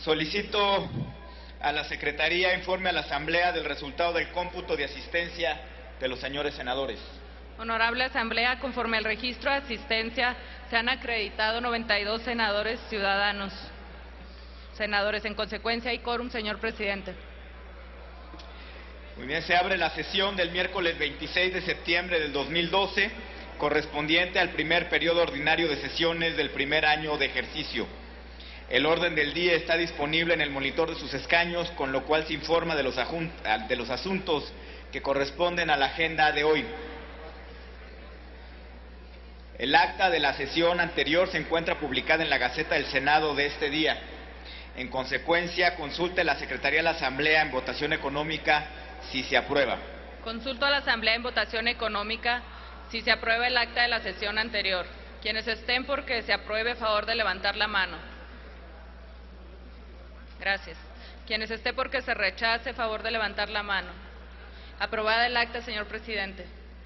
Solicito a la Secretaría informe a la Asamblea del resultado del cómputo de asistencia de los señores senadores. Honorable Asamblea, conforme al registro de asistencia, se han acreditado 92 senadores ciudadanos. Senadores, en consecuencia, hay quórum, señor presidente. Muy bien, se abre la sesión del miércoles 26 de septiembre del 2012, correspondiente al primer periodo ordinario de sesiones del primer año de ejercicio. El orden del día está disponible en el monitor de sus escaños, con lo cual se informa de los asuntos que corresponden a la agenda de hoy. El acta de la sesión anterior se encuentra publicada en la Gaceta del Senado de este día. En consecuencia, consulte la Secretaría de la Asamblea en votación económica si se aprueba. Consulto a la Asamblea en votación económica si se aprueba el acta de la sesión anterior. Quienes estén por que se apruebe, favor de levantar la mano. Gracias. Quienes esté por que se rechace, favor de levantar la mano. Aprobada el acta, señor presidente.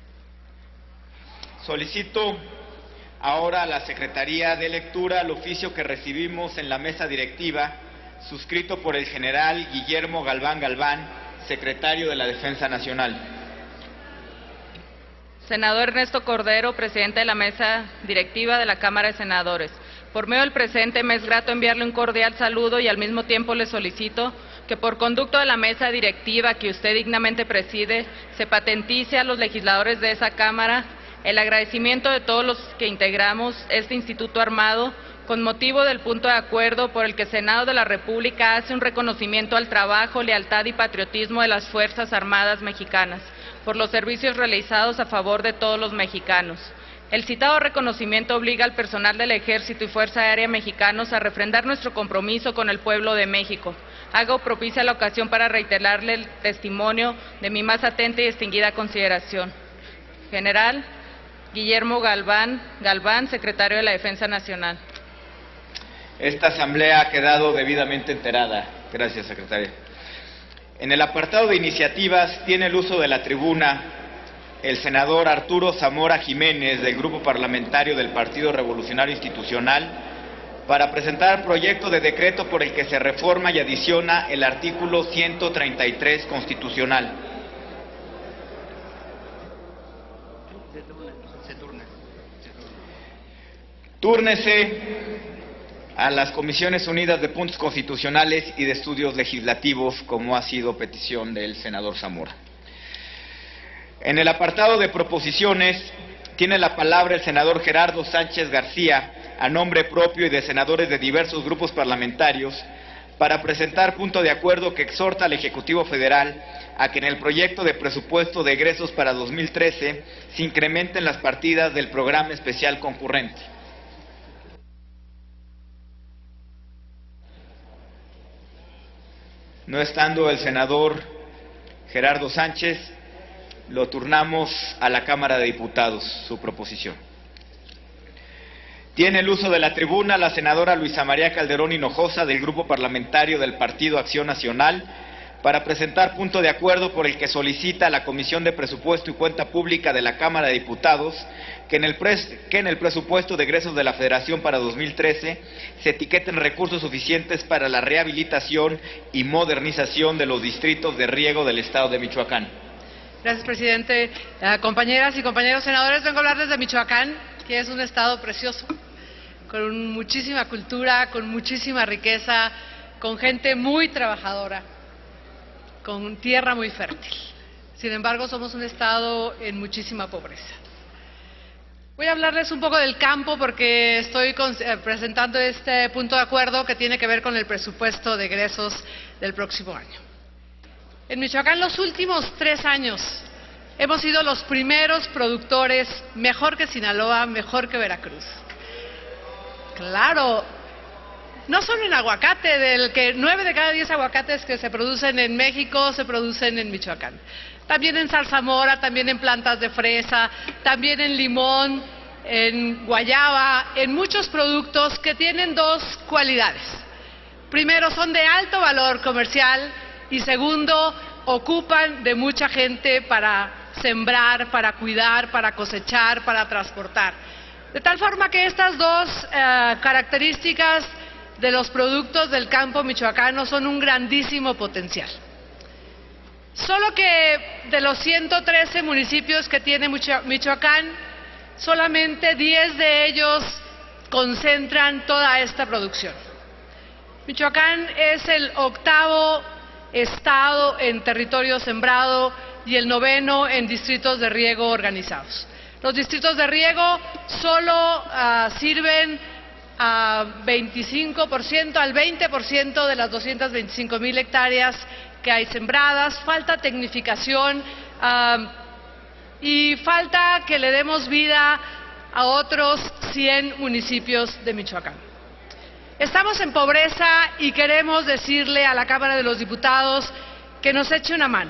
Solicito ahora a la Secretaría de Lectura el oficio que recibimos en la mesa directiva, suscrito por el general Guillermo Galván Galván, secretario de la Defensa Nacional. Senador Ernesto Cordero, presidente de la mesa directiva de la Cámara de Senadores. Por medio del presente me es grato enviarle un cordial saludo y al mismo tiempo le solicito que por conducto de la mesa directiva que usted dignamente preside, se patentice a los legisladores de esa Cámara el agradecimiento de todos los que integramos este instituto armado con motivo del punto de acuerdo por el que el Senado de la República hace un reconocimiento al trabajo, lealtad y patriotismo de las Fuerzas Armadas mexicanas por los servicios realizados a favor de todos los mexicanos. El citado reconocimiento obliga al personal del Ejército y Fuerza Aérea mexicanos a refrendar nuestro compromiso con el pueblo de México. Hago propicia la ocasión para reiterarle el testimonio de mi más atenta y distinguida consideración. General Guillermo Galván Galván, secretario de la Defensa Nacional. Esta asamblea ha quedado debidamente enterada. Gracias, secretaria. En el apartado de iniciativas tiene el uso de la tribuna el senador Arturo Zamora Jiménez, del Grupo Parlamentario del Partido Revolucionario Institucional, para presentar proyecto de decreto por el que se reforma y adiciona el artículo 133 constitucional. Túrnese a las Comisiones Unidas de Puntos Constitucionales y de Estudios Legislativos, como ha sido petición del senador Zamora. En el apartado de proposiciones tiene la palabra el senador Gerardo Sánchez García, a nombre propio y de senadores de diversos grupos parlamentarios, para presentar punto de acuerdo que exhorta al Ejecutivo Federal a que en el proyecto de presupuesto de egresos para 2013 se incrementen las partidas del programa especial concurrente. No estando el senador Gerardo Sánchez, lo turnamos a la Cámara de Diputados, su proposición. Tiene el uso de la tribuna la senadora Luisa María Calderón Hinojosa, del Grupo Parlamentario del Partido Acción Nacional, para presentar punto de acuerdo por el que solicita a la Comisión de Presupuesto y Cuenta Pública de la Cámara de Diputados que en el presupuesto de egresos de la Federación para 2013 se etiqueten recursos suficientes para la rehabilitación y modernización de los distritos de riego del Estado de Michoacán. Gracias, presidente. Compañeras y compañeros senadores, vengo a hablarles de Michoacán, que es un estado precioso, con muchísima cultura, con muchísima riqueza, con gente muy trabajadora, con tierra muy fértil. Sin embargo, somos un estado en muchísima pobreza. Voy a hablarles un poco del campo porque estoy presentando este punto de acuerdo que tiene que ver con el presupuesto de egresos del próximo año. En Michoacán, los últimos 3 años, hemos sido los primeros productores, mejor que Sinaloa, mejor que Veracruz. Claro, no solo en aguacate, del que 9 de cada 10 aguacates que se producen en México se producen en Michoacán. También en zarzamora, también en plantas de fresa, también en limón, en guayaba, en muchos productos que tienen 2 cualidades. Primero, son de alto valor comercial y segundo, ocupan de mucha gente para sembrar, para cuidar, para cosechar, para transportar. De tal forma que estas 2 características de los productos del campo michoacano son un grandísimo potencial. Solo que de los 113 municipios que tiene Michoacán, solamente 10 de ellos concentran toda esta producción. Michoacán es el 8º estado en territorio sembrado y el 9º en distritos de riego organizados. Los distritos de riego solo sirven a 25%, al 20% de las 225,000 hectáreas que hay sembradas. Falta tecnificación y falta que le demos vida a otros 100 municipios de Michoacán. Estamos en pobreza y queremos decirle a la Cámara de los Diputados que nos eche una mano.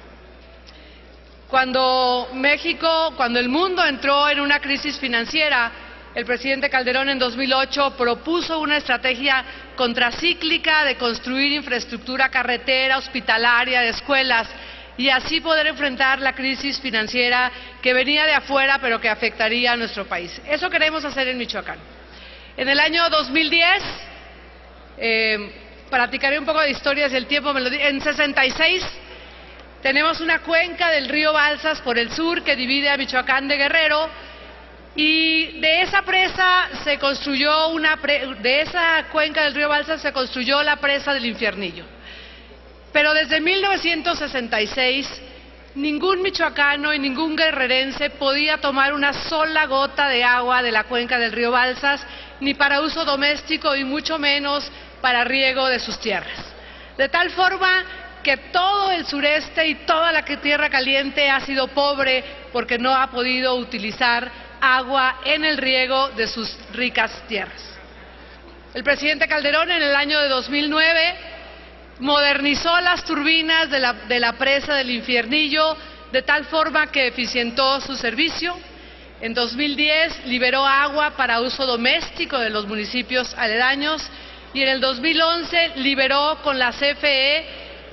Cuando el mundo entró en una crisis financiera, el presidente Calderón en 2008 propuso una estrategia contracíclica de construir infraestructura carretera, hospitalaria, de escuelas, y así poder enfrentar la crisis financiera que venía de afuera pero que afectaría a nuestro país. Eso queremos hacer en Michoacán. En el año 2010, platicaré un poco de historias del tiempo, en 66 tenemos una cuenca del río Balsas por el sur que divide a Michoacán de Guerrero, y de esa presa se construyó de esa cuenca del río Balsas se construyó la presa del Infiernillo. Pero desde 1966 ningún michoacano y ningún guerrerense podía tomar una sola gota de agua de la cuenca del río Balsas, ni para uso doméstico y mucho menos para riego de sus tierras. De tal forma que todo el sureste y toda la tierra caliente ha sido pobre porque no ha podido utilizar agua en el riego de sus ricas tierras. El presidente Calderón en el año de 2009 modernizó las turbinas de la presa del Infiernillo de tal forma que eficientó su servicio. En 2010 liberó agua para uso doméstico de los municipios aledaños y en el 2011 liberó con la CFE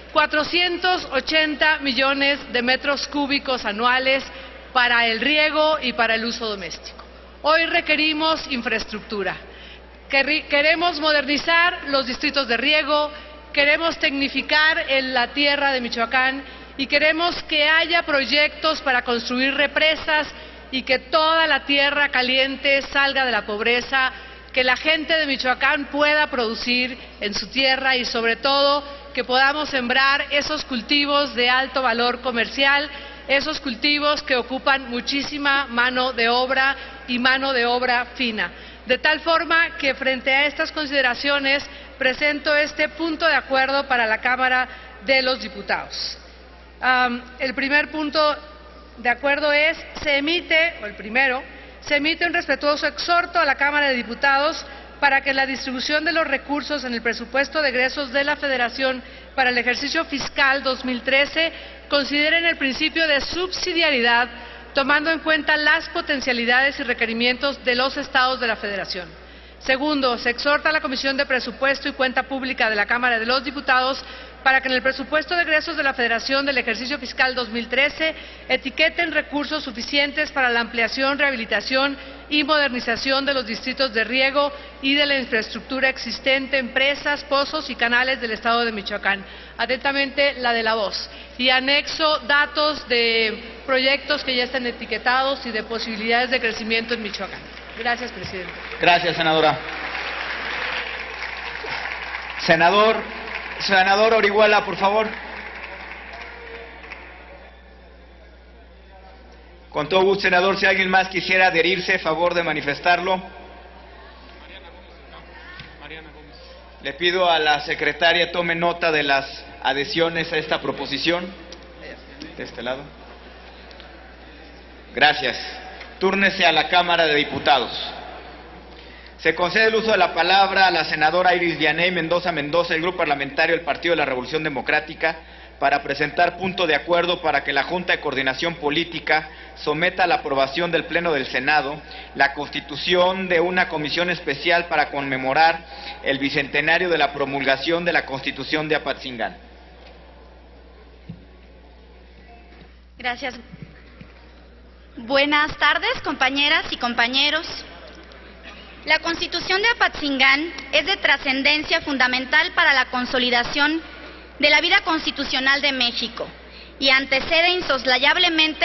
480 millones de metros cúbicos anuales para el riego y para el uso doméstico. Hoy requerimos infraestructura. Queremos modernizar los distritos de riego, queremos tecnificar la tierra de Michoacán y queremos que haya proyectos para construir represas y que toda la tierra caliente salga de la pobreza, que la gente de Michoacán pueda producir en su tierra y sobre todo que podamos sembrar esos cultivos de alto valor comercial, esos cultivos que ocupan muchísima mano de obra y mano de obra fina. De tal forma que frente a estas consideraciones presento este punto de acuerdo para la Cámara de los Diputados. El primer punto de acuerdo es, se emite un respetuoso exhorto a la Cámara de Diputados para que la distribución de los recursos en el presupuesto de egresos de la Federación para el ejercicio fiscal 2013 consideren el principio de subsidiariedad, tomando en cuenta las potencialidades y requerimientos de los estados de la Federación. Segundo, se exhorta a la Comisión de Presupuesto y Cuenta Pública de la Cámara de los Diputados para que en el presupuesto de egresos de la Federación del ejercicio fiscal 2013 etiqueten recursos suficientes para la ampliación, rehabilitación y modernización de los distritos de riego y de la infraestructura existente en presas, pozos y canales del Estado de Michoacán. Atentamente, la de La Voz. Y anexo datos de proyectos que ya están etiquetados y de posibilidades de crecimiento en Michoacán. Gracias, presidente. Gracias, senadora. Senador Orihuela, por favor. Con todo gusto, senador, si alguien más quisiera adherirse, favor de manifestarlo. Le pido a la secretaria tome nota de las adhesiones a esta proposición. De este lado. Gracias. Túrnese a la Cámara de Diputados. Se concede el uso de la palabra a la senadora Iris Vianey Mendoza, del Grupo Parlamentario del Partido de la Revolución Democrática, para presentar punto de acuerdo para que la Junta de Coordinación Política someta a la aprobación del Pleno del Senado la constitución de una comisión especial para conmemorar el bicentenario de la promulgación de la Constitución de Apatzingán. Gracias. Buenas tardes, compañeras y compañeros. La Constitución de Apatzingán es de trascendencia fundamental para la consolidación de la vida constitucional de México y antecede insoslayablemente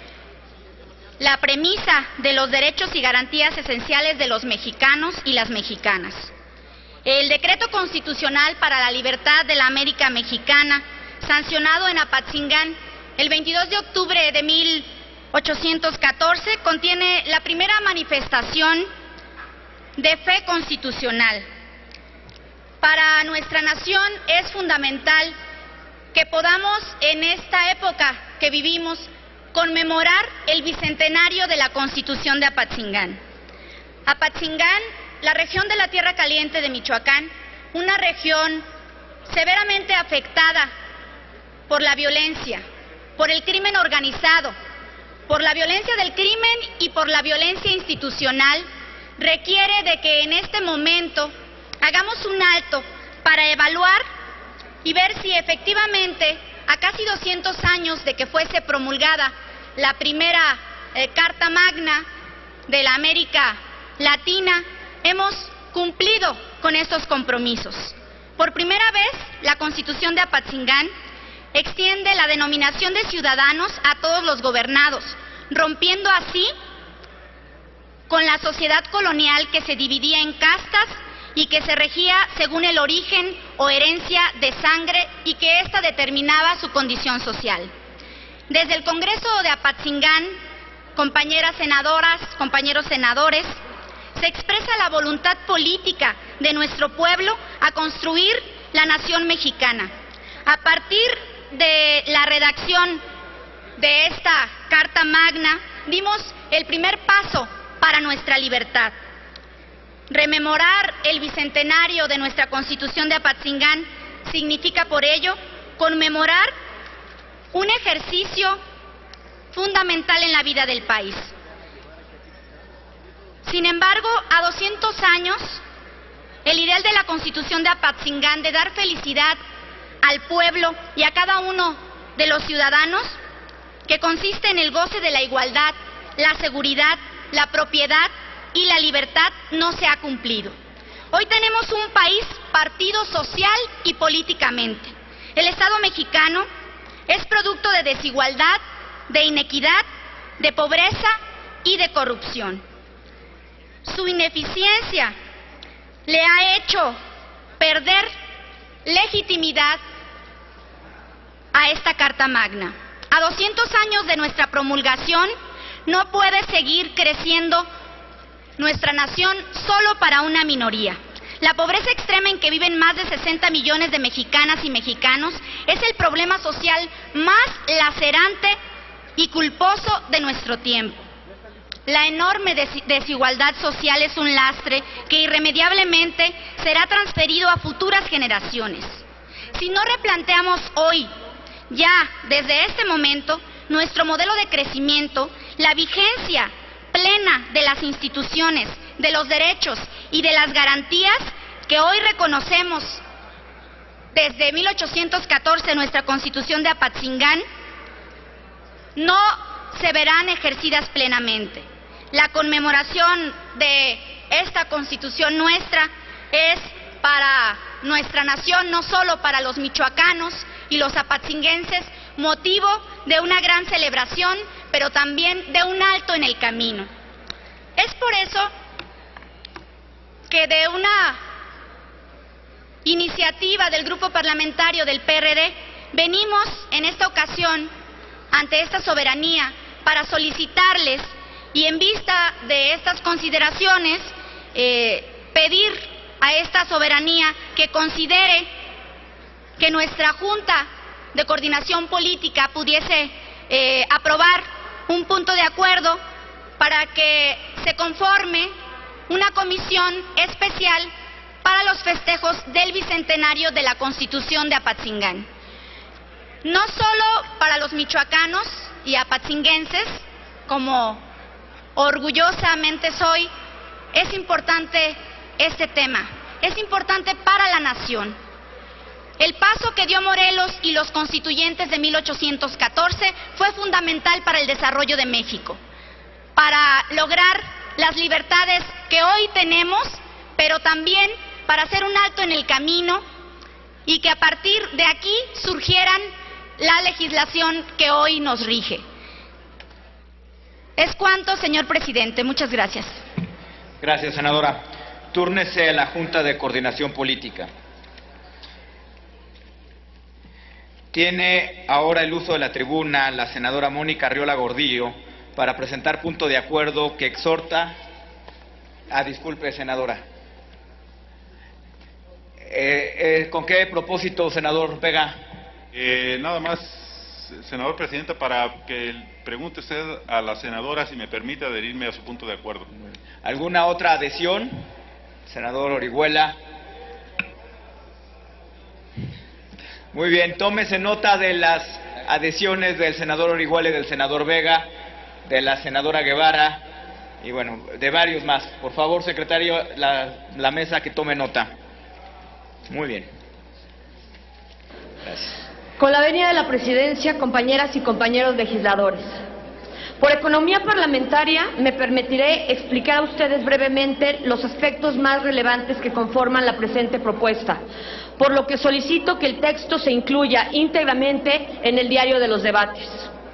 la premisa de los derechos y garantías esenciales de los mexicanos y las mexicanas. El Decreto Constitucional para la Libertad de la América Mexicana, sancionado en Apatzingán el 22 de octubre de 1814, contiene la primera manifestación de fe constitucional. Para nuestra nación es fundamental que podamos en esta época que vivimos conmemorar el bicentenario de la Constitución de Apatzingán. Apatzingán, la región de la Tierra Caliente de Michoacán, una región severamente afectada por la violencia, por el crimen organizado, por la violencia del crimen y por la violencia institucional, requiere de que en este momento hagamos un alto para evaluar y ver si efectivamente, a casi 200 años de que fuese promulgada la primera Carta Magna de la América Latina, hemos cumplido con estos compromisos. Por primera vez, la Constitución de Apatzingán extiende la denominación de ciudadanos a todos los gobernados, rompiendo así con la sociedad colonial que se dividía en castas y que se regía según el origen o herencia de sangre y que ésta determinaba su condición social. Desde el Congreso de Apatzingán, compañeras senadoras, compañeros senadores, se expresa la voluntad política de nuestro pueblo a construir la nación mexicana. A partir de la redacción de esta Carta Magna, dimos el primer paso para nuestra libertad. Rememorar el bicentenario de nuestra Constitución de Apatzingán significa por ello conmemorar un ejercicio fundamental en la vida del país. Sin embargo, a 200 años, el ideal de la Constitución de Apatzingán de dar felicidad al pueblo y a cada uno de los ciudadanos, que consiste en el goce de la igualdad, la seguridad, la propiedad y la libertad, no se ha cumplido. Hoy tenemos un país partido social y políticamente. El Estado mexicano es producto de desigualdad, de inequidad, de pobreza y de corrupción. Su ineficiencia le ha hecho perder legitimidad a esta Carta Magna. A 200 años de nuestra promulgación, no puede seguir creciendo nuestra nación solo para una minoría. La pobreza extrema en que viven más de 60 millones de mexicanas y mexicanos es el problema social más lacerante y culposo de nuestro tiempo. La enorme desigualdad social es un lastre que irremediablemente será transferido a futuras generaciones. Si no replanteamos hoy, ya desde este momento, nuestro modelo de crecimiento, la vigencia plena de las instituciones, de los derechos y de las garantías que hoy reconocemos desde 1814 nuestra Constitución de Apatzingán, no se verán ejercidas plenamente. La conmemoración de esta Constitución nuestra es para nuestra nación, no solo para los michoacanos y los apatzinguenses, motivo de una gran celebración, pero también de un alto en el camino. Es por eso que de una iniciativa del Grupo Parlamentario del PRD venimos en esta ocasión ante esta soberanía para solicitarles y en vista de estas consideraciones pedir a esta soberanía que considere que nuestra Junta de Coordinación Política pudiese aprobar un punto de acuerdo para que se conforme una comisión especial para los festejos del bicentenario de la Constitución de Apatzingán. No solo para los michoacanos y apatzinguenses, como orgullosamente soy, es importante este tema, es importante para la nación. El paso que dio Morelos y los constituyentes de 1814 fue fundamental para el desarrollo de México, para lograr las libertades que hoy tenemos, pero también para hacer un alto en el camino y que a partir de aquí surgieran la legislación que hoy nos rige. Es cuanto, señor presidente. Muchas gracias. Gracias, senadora. Túrnese a la Junta de Coordinación Política. Tiene ahora el uso de la tribuna la senadora Mónica Arriola Gordillo para presentar punto de acuerdo que exhorta... disculpe, senadora. ¿Con qué propósito, senador Vega? Nada más, senador presidente, para que pregunte usted a la senadora si me permite adherirme a su punto de acuerdo. ¿Alguna otra adhesión? Senador Orihuela. Muy bien, tómese nota de las adhesiones del senador Orihuela y del senador Vega, de la senadora Guevara y bueno, de varios más. Por favor, secretario, la mesa que tome nota. Muy bien. Gracias. Con la venia de la presidencia, compañeras y compañeros legisladores, por economía parlamentaria me permitiré explicar a ustedes brevemente los aspectos más relevantes que conforman la presente propuesta, por lo que solicito que el texto se incluya íntegramente en el diario de los debates.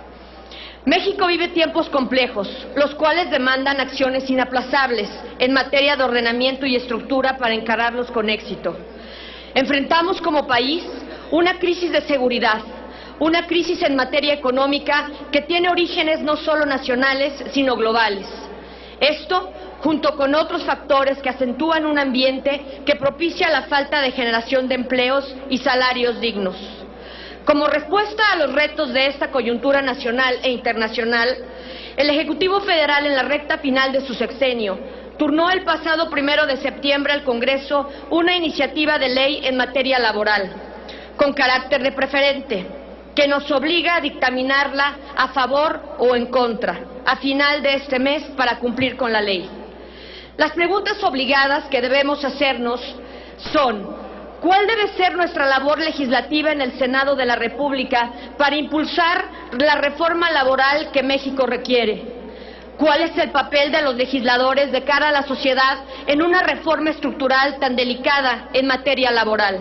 México vive tiempos complejos, los cuales demandan acciones inaplazables en materia de ordenamiento y estructura para encararlos con éxito. Enfrentamos como país una crisis de seguridad, una crisis en materia económica que tiene orígenes no solo nacionales, sino globales. Esto, junto con otros factores que acentúan un ambiente que propicia la falta de generación de empleos y salarios dignos. Como respuesta a los retos de esta coyuntura nacional e internacional, el Ejecutivo Federal, en la recta final de su sexenio, turnó el pasado 1 de septiembre al Congreso una iniciativa de ley en materia laboral, con carácter de preferente, que nos obliga a dictaminarla a favor o en contra, a final de este mes para cumplir con la ley. Las preguntas obligadas que debemos hacernos son: ¿cuál debe ser nuestra labor legislativa en el Senado de la República para impulsar la reforma laboral que México requiere? ¿Cuál es el papel de los legisladores de cara a la sociedad en una reforma estructural tan delicada en materia laboral?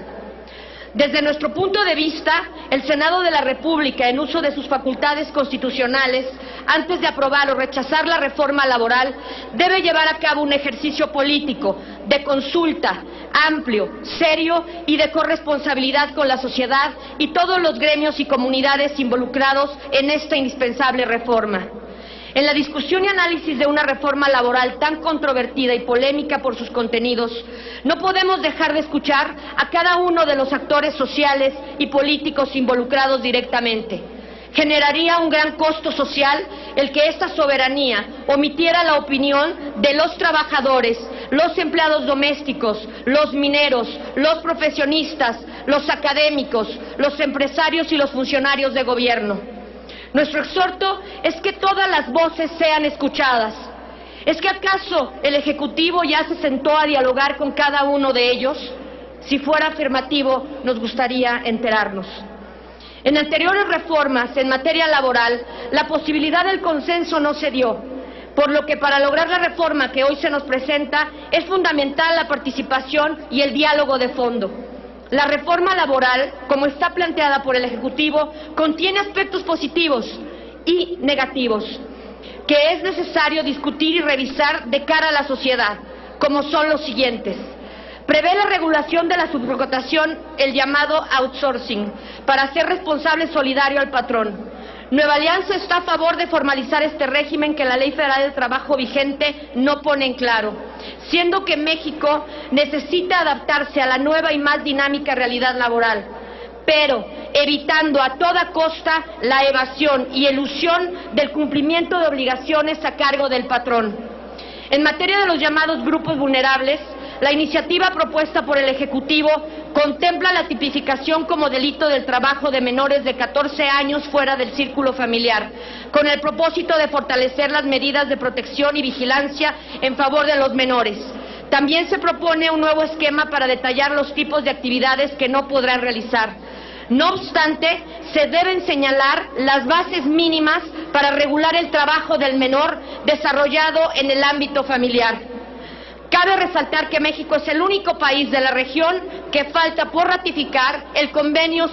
Desde nuestro punto de vista, el Senado de la República, en uso de sus facultades constitucionales, antes de aprobar o rechazar la reforma laboral, debe llevar a cabo un ejercicio político de consulta amplio, serio y de corresponsabilidad con la sociedad y todos los gremios y comunidades involucrados en esta indispensable reforma. En la discusión y análisis de una reforma laboral tan controvertida y polémica por sus contenidos, no podemos dejar de escuchar a cada uno de los actores sociales y políticos involucrados directamente. Generaría un gran costo social el que esta soberanía omitiera la opinión de los trabajadores, los empleados domésticos, los mineros, los profesionistas, los académicos, los empresarios y los funcionarios de gobierno. Nuestro exhorto es que todas las voces sean escuchadas. ¿Es que acaso el Ejecutivo ya se sentó a dialogar con cada uno de ellos? Si fuera afirmativo, nos gustaría enterarnos. En anteriores reformas en materia laboral, la posibilidad del consenso no se dio, por lo que para lograr la reforma que hoy se nos presenta es fundamental la participación y el diálogo de fondo. La reforma laboral, como está planteada por el Ejecutivo, contiene aspectos positivos y negativos que es necesario discutir y revisar de cara a la sociedad, como son los siguientes. Prevé la regulación de la subcontratación, el llamado outsourcing, para hacer responsable solidario al patrón. Nueva Alianza está a favor de formalizar este régimen que la Ley Federal del Trabajo vigente no pone en claro, siendo que México necesita adaptarse a la nueva y más dinámica realidad laboral, pero evitando a toda costa la evasión y elusión del cumplimiento de obligaciones a cargo del patrón. En materia de los llamados grupos vulnerables, la iniciativa propuesta por el Ejecutivo contempla la tipificación como delito del trabajo de menores de 14 años fuera del círculo familiar, con el propósito de fortalecer las medidas de protección y vigilancia en favor de los menores. También se propone un nuevo esquema para detallar los tipos de actividades que no podrán realizar. No obstante, se deben señalar las bases mínimas para regular el trabajo del menor desarrollado en el ámbito familiar. Cabe resaltar que México es el único país de la región que falta por ratificar el convenio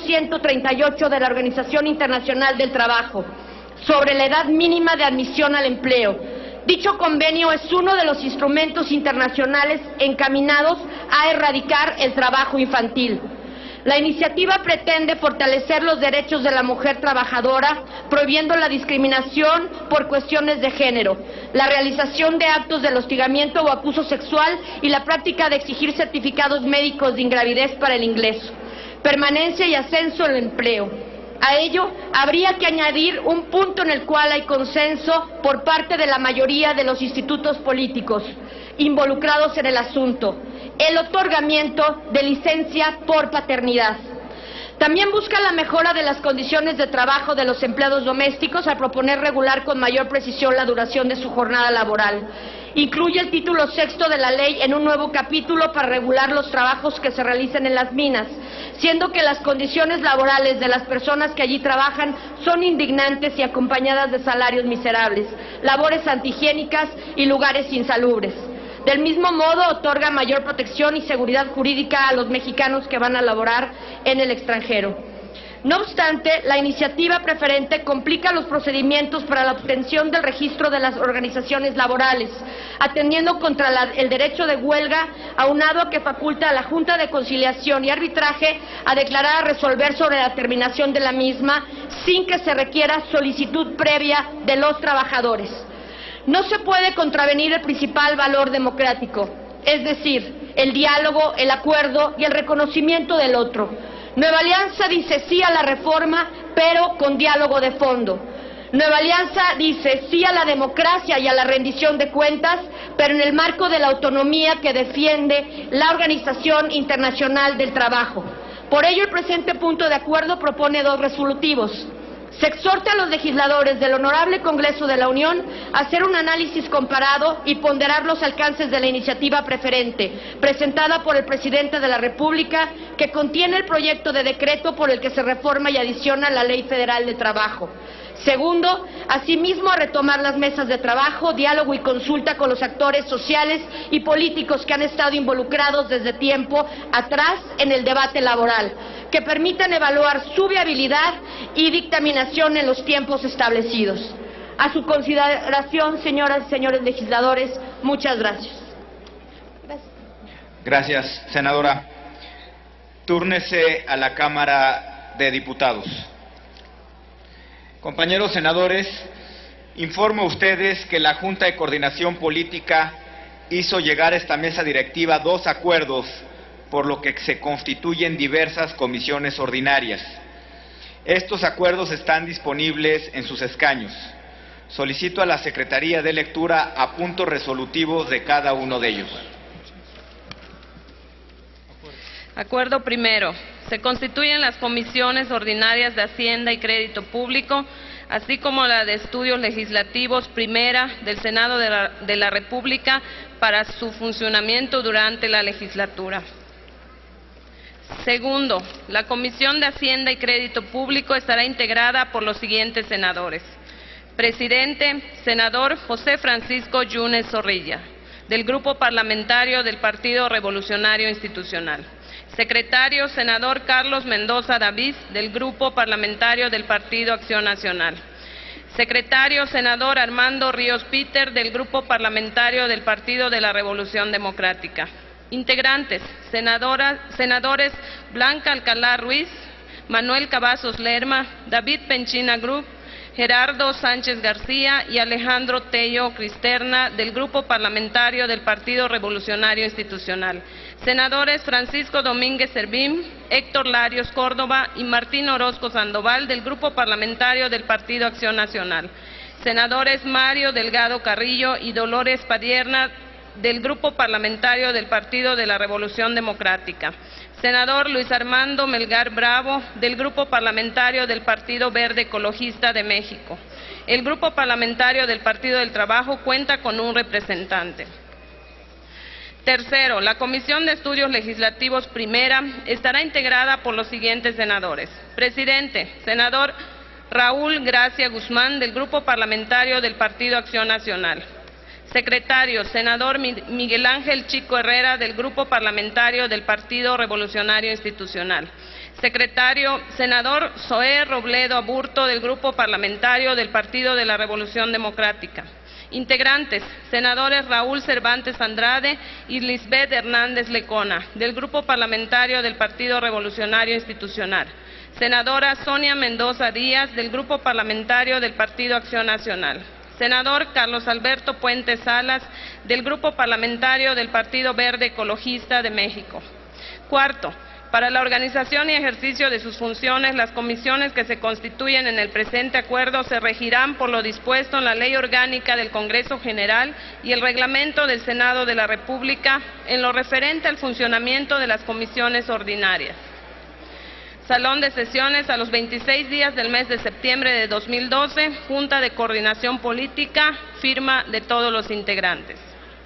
138 de la Organización Internacional del Trabajo sobre la edad mínima de admisión al empleo. Dicho convenio es uno de los instrumentos internacionales encaminados a erradicar el trabajo infantil. La iniciativa pretende fortalecer los derechos de la mujer trabajadora, prohibiendo la discriminación por cuestiones de género, la realización de actos de hostigamiento o abuso sexual y la práctica de exigir certificados médicos de ingravidez para el ingreso, permanencia y ascenso en el empleo. A ello, habría que añadir un punto en el cual hay consenso por parte de la mayoría de los institutos políticos involucrados en el asunto: el otorgamiento de licencia por paternidad. También busca la mejora de las condiciones de trabajo de los empleados domésticos al proponer regular con mayor precisión la duración de su jornada laboral. Incluye el título sexto de la ley en un nuevo capítulo para regular los trabajos que se realicen en las minas, siendo que las condiciones laborales de las personas que allí trabajan son indignantes y acompañadas de salarios miserables, labores antihigiénicas y lugares insalubres. Del mismo modo, otorga mayor protección y seguridad jurídica a los mexicanos que van a laborar en el extranjero. No obstante, la iniciativa preferente complica los procedimientos para la obtención del registro de las organizaciones laborales, atendiendo contra el derecho de huelga, aunado a que faculta a la Junta de Conciliación y Arbitraje a declarar a resolver sobre la terminación de la misma, sin que se requiera solicitud previa de los trabajadores. No se puede contravenir el principal valor democrático, es decir, el diálogo, el acuerdo y el reconocimiento del otro. Nueva Alianza dice sí a la reforma, pero con diálogo de fondo. Nueva Alianza dice sí a la democracia y a la rendición de cuentas, pero en el marco de la autonomía que defiende la Organización Internacional del Trabajo. Por ello, el presente punto de acuerdo propone dos resolutivos. Se exhorta a los legisladores del Honorable Congreso de la Unión a hacer un análisis comparado y ponderar los alcances de la iniciativa preferente, presentada por el Presidente de la República, que contiene el proyecto de decreto por el que se reforma y adiciona la Ley Federal de Trabajo. Segundo, asimismo, a retomar las mesas de trabajo, diálogo y consulta con los actores sociales y políticos que han estado involucrados desde tiempo atrás en el debate laboral, que permitan evaluar su viabilidad y dictaminación en los tiempos establecidos. A su consideración, señoras y señores legisladores, muchas gracias. Gracias, senadora. Túrnese a la Cámara de Diputados. Compañeros senadores, informo a ustedes que la Junta de Coordinación Política hizo llegar a esta mesa directiva dos acuerdos, por lo que se constituyen diversas comisiones ordinarias. Estos acuerdos están disponibles en sus escaños. Solicito a la Secretaría de lectura a puntos resolutivos de cada uno de ellos. Acuerdo primero. Se constituyen las comisiones ordinarias de Hacienda y Crédito Público, así como la de Estudios Legislativos primera del Senado de la República para su funcionamiento durante la legislatura. Segundo, la Comisión de Hacienda y Crédito Público estará integrada por los siguientes senadores. Presidente, senador José Francisco Yunes Zorrilla, del Grupo Parlamentario del Partido Revolucionario Institucional. Secretario, senador Carlos Mendoza David, del Grupo Parlamentario del Partido Acción Nacional. Secretario, senador Armando Ríos Peter, del Grupo Parlamentario del Partido de la Revolución Democrática. Integrantes, senadores Blanca Alcalá Ruiz, Manuel Cavazos Lerma, David Penchina Group, Gerardo Sánchez García y Alejandro Tello Cristerna, del Grupo Parlamentario del Partido Revolucionario Institucional. Senadores Francisco Domínguez Servín, Héctor Larios Córdoba y Martín Orozco Sandoval, del Grupo Parlamentario del Partido Acción Nacional. Senadores Mario Delgado Carrillo y Dolores Padierna, del Grupo Parlamentario del Partido de la Revolución Democrática. Senador Luis Armando Melgar Bravo, del Grupo Parlamentario del Partido Verde Ecologista de México. El Grupo Parlamentario del Partido del Trabajo cuenta con un representante. Tercero, la Comisión de Estudios Legislativos primera estará integrada por los siguientes senadores. Presidente, senador Raúl Gracia Guzmán, del Grupo Parlamentario del Partido Acción Nacional. Secretario, senador Miguel Ángel Chico Herrera, del Grupo Parlamentario del Partido Revolucionario Institucional. Secretario, senador Zoé Robledo Aburto, del Grupo Parlamentario del Partido de la Revolución Democrática. Integrantes, senadores Raúl Cervantes Andrade y Lisbeth Hernández Lecona, del Grupo Parlamentario del Partido Revolucionario Institucional. Senadora Sonia Mendoza Díaz, del Grupo Parlamentario del Partido Acción Nacional. Senador Carlos Alberto Puente Salas, del Grupo Parlamentario del Partido Verde Ecologista de México. Cuarto, para la organización y ejercicio de sus funciones, las comisiones que se constituyen en el presente acuerdo se regirán por lo dispuesto en la Ley Orgánica del Congreso General y el Reglamento del Senado de la República en lo referente al funcionamiento de las comisiones ordinarias. Salón de sesiones a los 26 días del mes de septiembre de 2012, Junta de Coordinación Política, firma de todos los integrantes.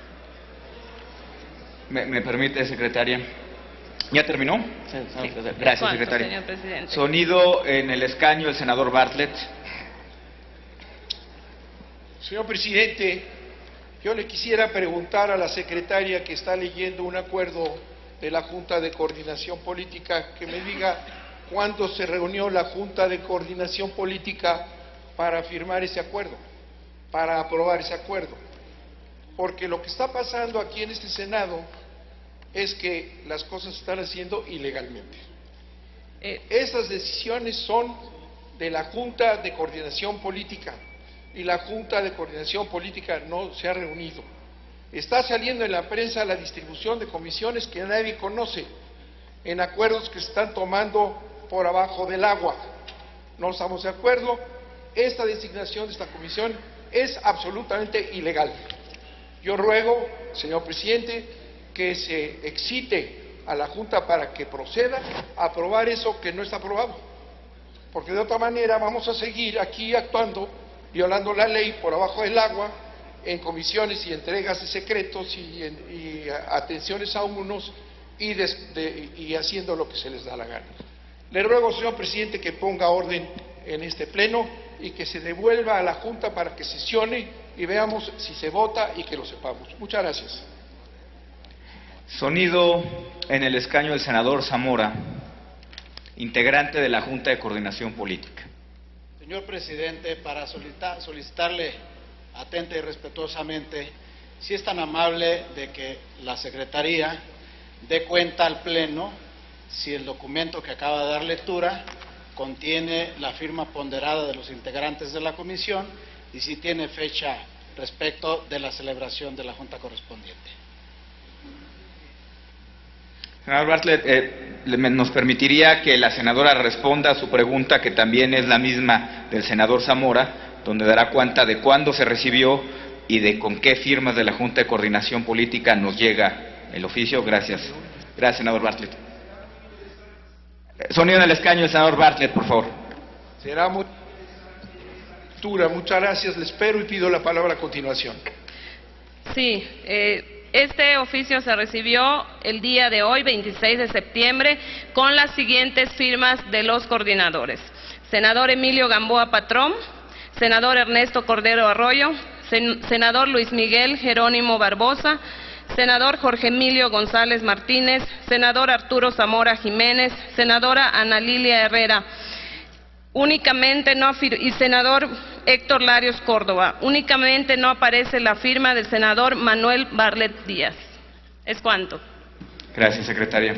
¿Me permite, secretaria? ¿Ya terminó? Sí. Gracias, secretaria. Señor presidente. Sonido en el escaño, el senador Bartlett. Señor presidente, yo le quisiera preguntar a la secretaria que está leyendo un acuerdo de la Junta de Coordinación Política, que me diga cuándo se reunió la Junta de Coordinación Política para firmar ese acuerdo, para aprobar ese acuerdo. Porque lo que está pasando aquí en este Senado es que las cosas se están haciendo ilegalmente. Esas decisiones son de la Junta de Coordinación Política y la Junta de Coordinación Política no se ha reunido. Está saliendo en la prensa la distribución de comisiones que nadie conoce, en acuerdos que se están tomando por abajo del agua. No estamos de acuerdo. Esta designación de esta comisión es absolutamente ilegal. Yo ruego, señor presidente, que se excite a la Junta para que proceda a aprobar eso que no está aprobado. Porque de otra manera vamos a seguir aquí actuando, violando la ley por abajo del agua, en comisiones y entregas de secretos y atenciones a unos y haciendo lo que se les da la gana. Le ruego, señor presidente, que ponga orden en este pleno y que se devuelva a la Junta para que sesione y veamos si se vota y que lo sepamos. Muchas gracias. Sonido en el escaño del senador Zamora, integrante de la Junta de Coordinación Política. Señor presidente, para solicitarle atenta y respetuosamente, si es tan amable de que la Secretaría dé cuenta al Pleno si el documento que acaba de dar lectura contiene la firma ponderada de los integrantes de la comisión y si tiene fecha respecto de la celebración de la Junta correspondiente. Senador Bartlett, nos permitiría que la senadora responda a su pregunta, que también es la misma del senador Zamora, donde dará cuenta de cuándo se recibió y de con qué firmas de la Junta de Coordinación Política nos llega el oficio. Gracias. Gracias, senador Bartlett. Sonido en el escaño, el senador Bartlett, por favor. Será muy dura. Muchas gracias. Le espero y pido la palabra a continuación. Sí, este oficio se recibió el día de hoy, 26 de septiembre, con las siguientes firmas de los coordinadores. Senador Emilio Gamboa Patrón, senador Ernesto Cordero Arroyo, senador Luis Miguel Jerónimo Barbosa, senador Jorge Emilio González Martínez, senador Arturo Zamora Jiménez, senadora Ana Lilia Herrera, y senador Héctor Larios Córdoba. Únicamente no aparece la firma del senador Manuel Bartlett Díaz. ¿Es cuánto? Gracias, secretaria.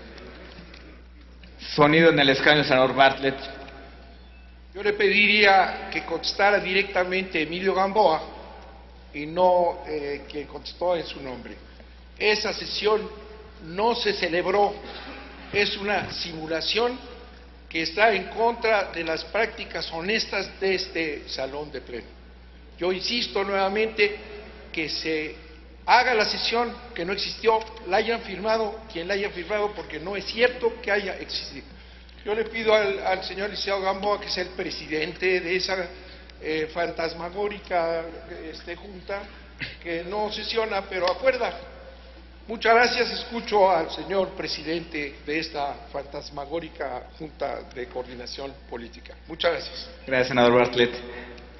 Sonido en el escaño, senador Bartlett. Yo le pediría que contestara directamente Emilio Gamboa y no quien contestó en su nombre. Esa sesión no se celebró, es una simulación que está en contra de las prácticas honestas de este salón de pleno. Yo insisto nuevamente que se haga la sesión que no existió, la hayan firmado quien la haya firmado, porque no es cierto que haya existido. Yo le pido al señor licenciado Gamboa, que es el presidente de esa fantasmagórica junta, que no sesiona, pero acuerda. Muchas gracias. Escucho al señor presidente de esta fantasmagórica Junta de Coordinación Política. Muchas gracias. Gracias, senador Bartlett.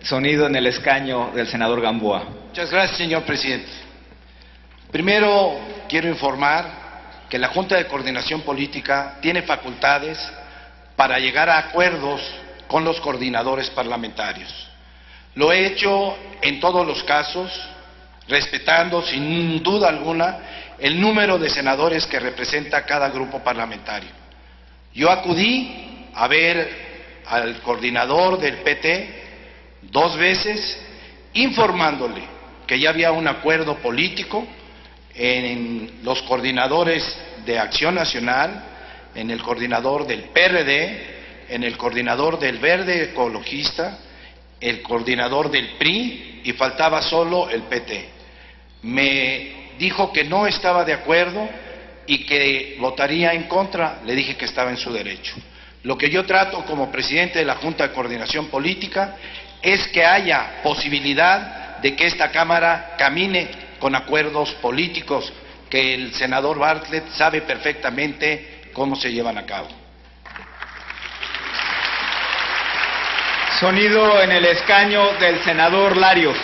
Sonido en el escaño del senador Gamboa. Muchas gracias, señor presidente. Primero, quiero informar que la Junta de Coordinación Política tiene facultades para llegar a acuerdos con los coordinadores parlamentarios. Lo he hecho en todos los casos, respetando sin duda alguna el número de senadores que representa cada grupo parlamentario. Yo acudí a ver al coordinador del PT 2 veces, informándole que ya había un acuerdo político en los coordinadores de Acción Nacional, en el coordinador del PRD, en el coordinador del Verde Ecologista, el coordinador del PRI, y faltaba solo el PT. Me dijo que no estaba de acuerdo y que votaría en contra. Le dije que estaba en su derecho. Lo que yo trato como presidente de la Junta de Coordinación Política es que haya posibilidad de que esta Cámara camine con acuerdos políticos que el senador Bartlett sabe perfectamente cómo se llevan a cabo. Sonido en el escaño del senador Larios.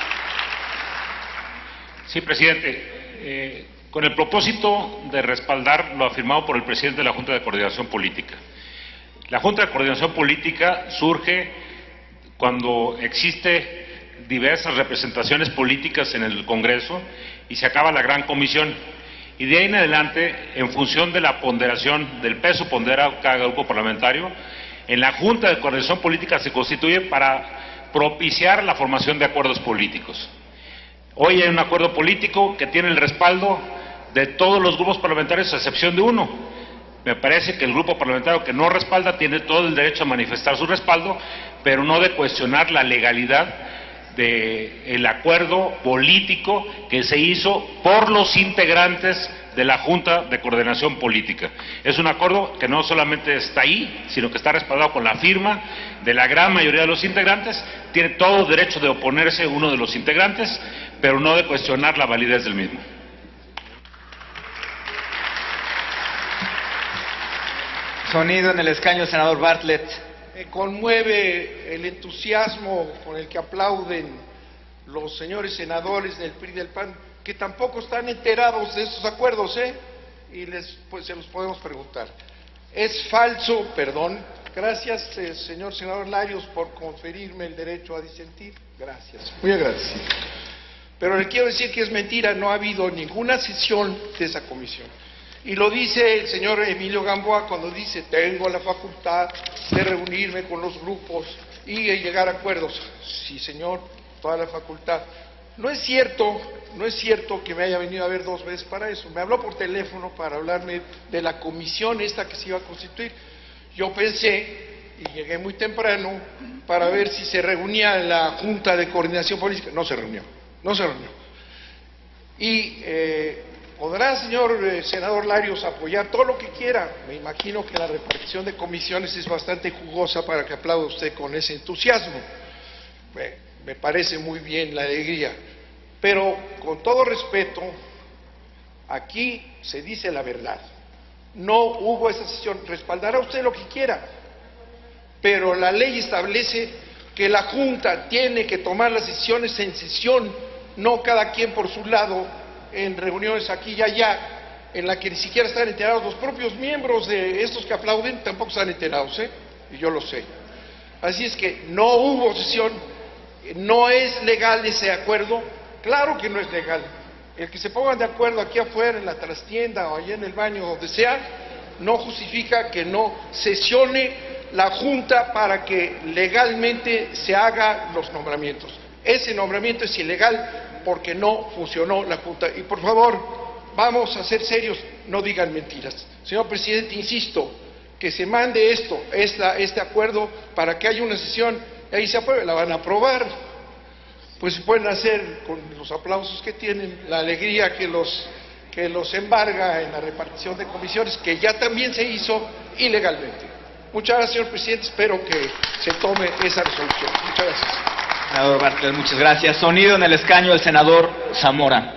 Sí, presidente. Con el propósito de respaldar lo afirmado por el presidente de la Junta de Coordinación Política. La Junta de Coordinación Política surge cuando existe diversas representaciones políticas en el Congreso y se acaba la Gran Comisión. Y de ahí en adelante, en función de la ponderación, del peso ponderado cada grupo parlamentario, en la Junta de Coordinación Política se constituye para propiciar la formación de acuerdos políticos. Hoy hay un acuerdo político que tiene el respaldo de todos los grupos parlamentarios a excepción de uno. Me parece que el grupo parlamentario que no respalda tiene todo el derecho a manifestar su respaldo, pero no de cuestionar la legalidad del acuerdo político que se hizo por los integrantes de la Junta de Coordinación Política. Es un acuerdo que no solamente está ahí, sino que está respaldado con la firma de la gran mayoría de los integrantes. Tiene todo el derecho de oponerse uno de los integrantes, pero no de cuestionar la validez del mismo. Sonido en el escaño, senador Bartlett. Me conmueve el entusiasmo con el que aplauden los señores senadores del PRI y del PAN, que tampoco están enterados de esos acuerdos, y se los podemos preguntar. Es falso, perdón. Gracias, señor senador Larios, por conferirme el derecho a disentir. Gracias, muy agradecido. Pero le quiero decir que es mentira, no ha habido ninguna sesión de esa comisión. Y lo dice el señor Emilio Gamboa cuando dice: tengo la facultad de reunirme con los grupos y llegar a acuerdos. Sí, señor, toda la facultad. No es cierto que me haya venido a ver 2 veces para eso. Me habló por teléfono para hablarme de la comisión esta que se iba a constituir. Yo pensé, y llegué muy temprano, para ver si se reunía la Junta de Coordinación Política. No se reunió. Y podrá, señor senador Larios, apoyar todo lo que quiera. Me imagino que la repartición de comisiones es bastante jugosa para que aplaude usted con ese entusiasmo. Me parece muy bien la alegría. Pero, con todo respeto, aquí se dice la verdad. No hubo esa sesión. Respaldará usted lo que quiera, pero la ley establece que la Junta tiene que tomar las decisiones en sesión, no cada quien por su lado, en reuniones aquí y allá, en la que ni siquiera están enterados los propios miembros de estos que aplauden, tampoco están enterados, y yo lo sé. Así es que no hubo sesión, no es legal ese acuerdo. Claro que no es legal. El que se pongan de acuerdo aquí afuera, en la trastienda o allá en el baño, donde sea, no justifica que no sesione la Junta para que legalmente se hagan los nombramientos. Ese nombramiento es ilegal porque no funcionó la Junta. Y por favor, vamos a ser serios, no digan mentiras. Señor presidente, insisto, que se mande este acuerdo para que haya una sesión y ahí se apruebe. La van a aprobar. Pues pueden hacer con los aplausos que tienen, la alegría que los embarga en la repartición de comisiones, que ya también se hizo ilegalmente. Muchas gracias, señor presidente. Espero que se tome esa resolución. Muchas gracias. Senador Bartlett, muchas gracias. Sonido en el escaño, el senador Zamora.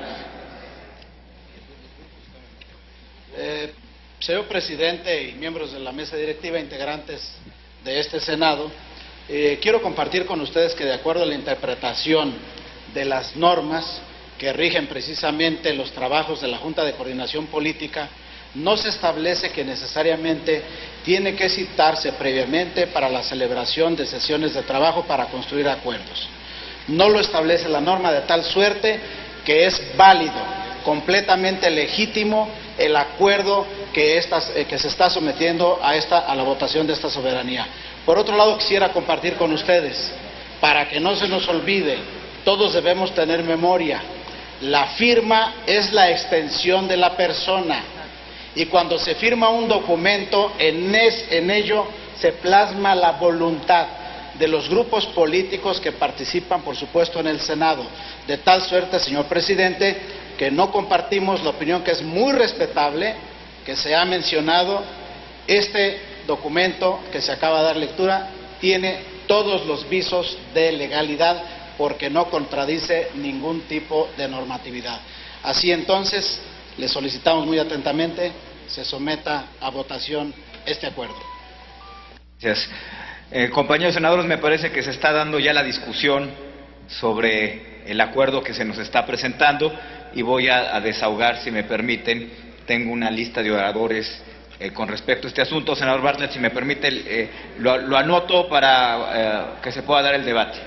Señor presidente y miembros de la mesa directiva, integrantes de este Senado, quiero compartir con ustedes que de acuerdo a la interpretación de las normas que rigen precisamente los trabajos de la Junta de Coordinación Política, no se establece que necesariamente tiene que citarse previamente para la celebración de sesiones de trabajo para construir acuerdos. No lo establece la norma, de tal suerte que es válido, completamente legítimo el acuerdo que se está sometiendo a la votación de esta soberanía. Por otro lado, quisiera compartir con ustedes, para que no se nos olvide, todos debemos tener memoria, la firma es la extensión de la persona, y cuando se firma un documento, en ello se plasma la voluntad de los grupos políticos que participan, por supuesto, en el Senado. De tal suerte, señor presidente, que no compartimos la opinión, que es muy respetable, que se ha mencionado. Este documento que se acaba de dar lectura tiene todos los visos de legalidad porque no contradice ningún tipo de normatividad. Así entonces, le solicitamos muy atentamente se someta a votación este acuerdo. Gracias. Compañeros senadores, me parece que se está dando ya la discusión sobre el acuerdo que se nos está presentando y voy a desahogar, si me permiten. Tengo una lista de oradores con respecto a este asunto. Senador Bartlett, si me permite, lo anoto para que se pueda dar el debate.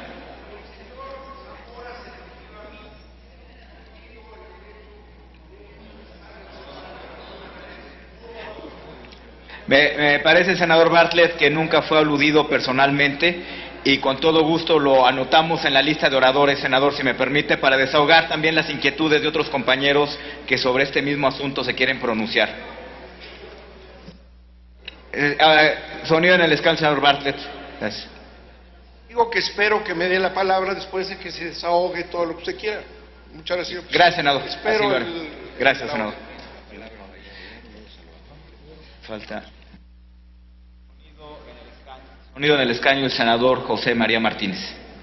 Me parece, senador Bartlett, que nunca fue aludido personalmente y con todo gusto lo anotamos en la lista de oradores, senador, si me permite, para desahogar también las inquietudes de otros compañeros que sobre este mismo asunto se quieren pronunciar. Sonido en el escano, senador Bartlett. Gracias. Digo que espero que me dé la palabra después de que se desahogue todo lo que usted quiera. Muchas gracias. Gracias, senador. Espero Gracias, senador. Falta. Sonido en el escaño el senador José María Martínez.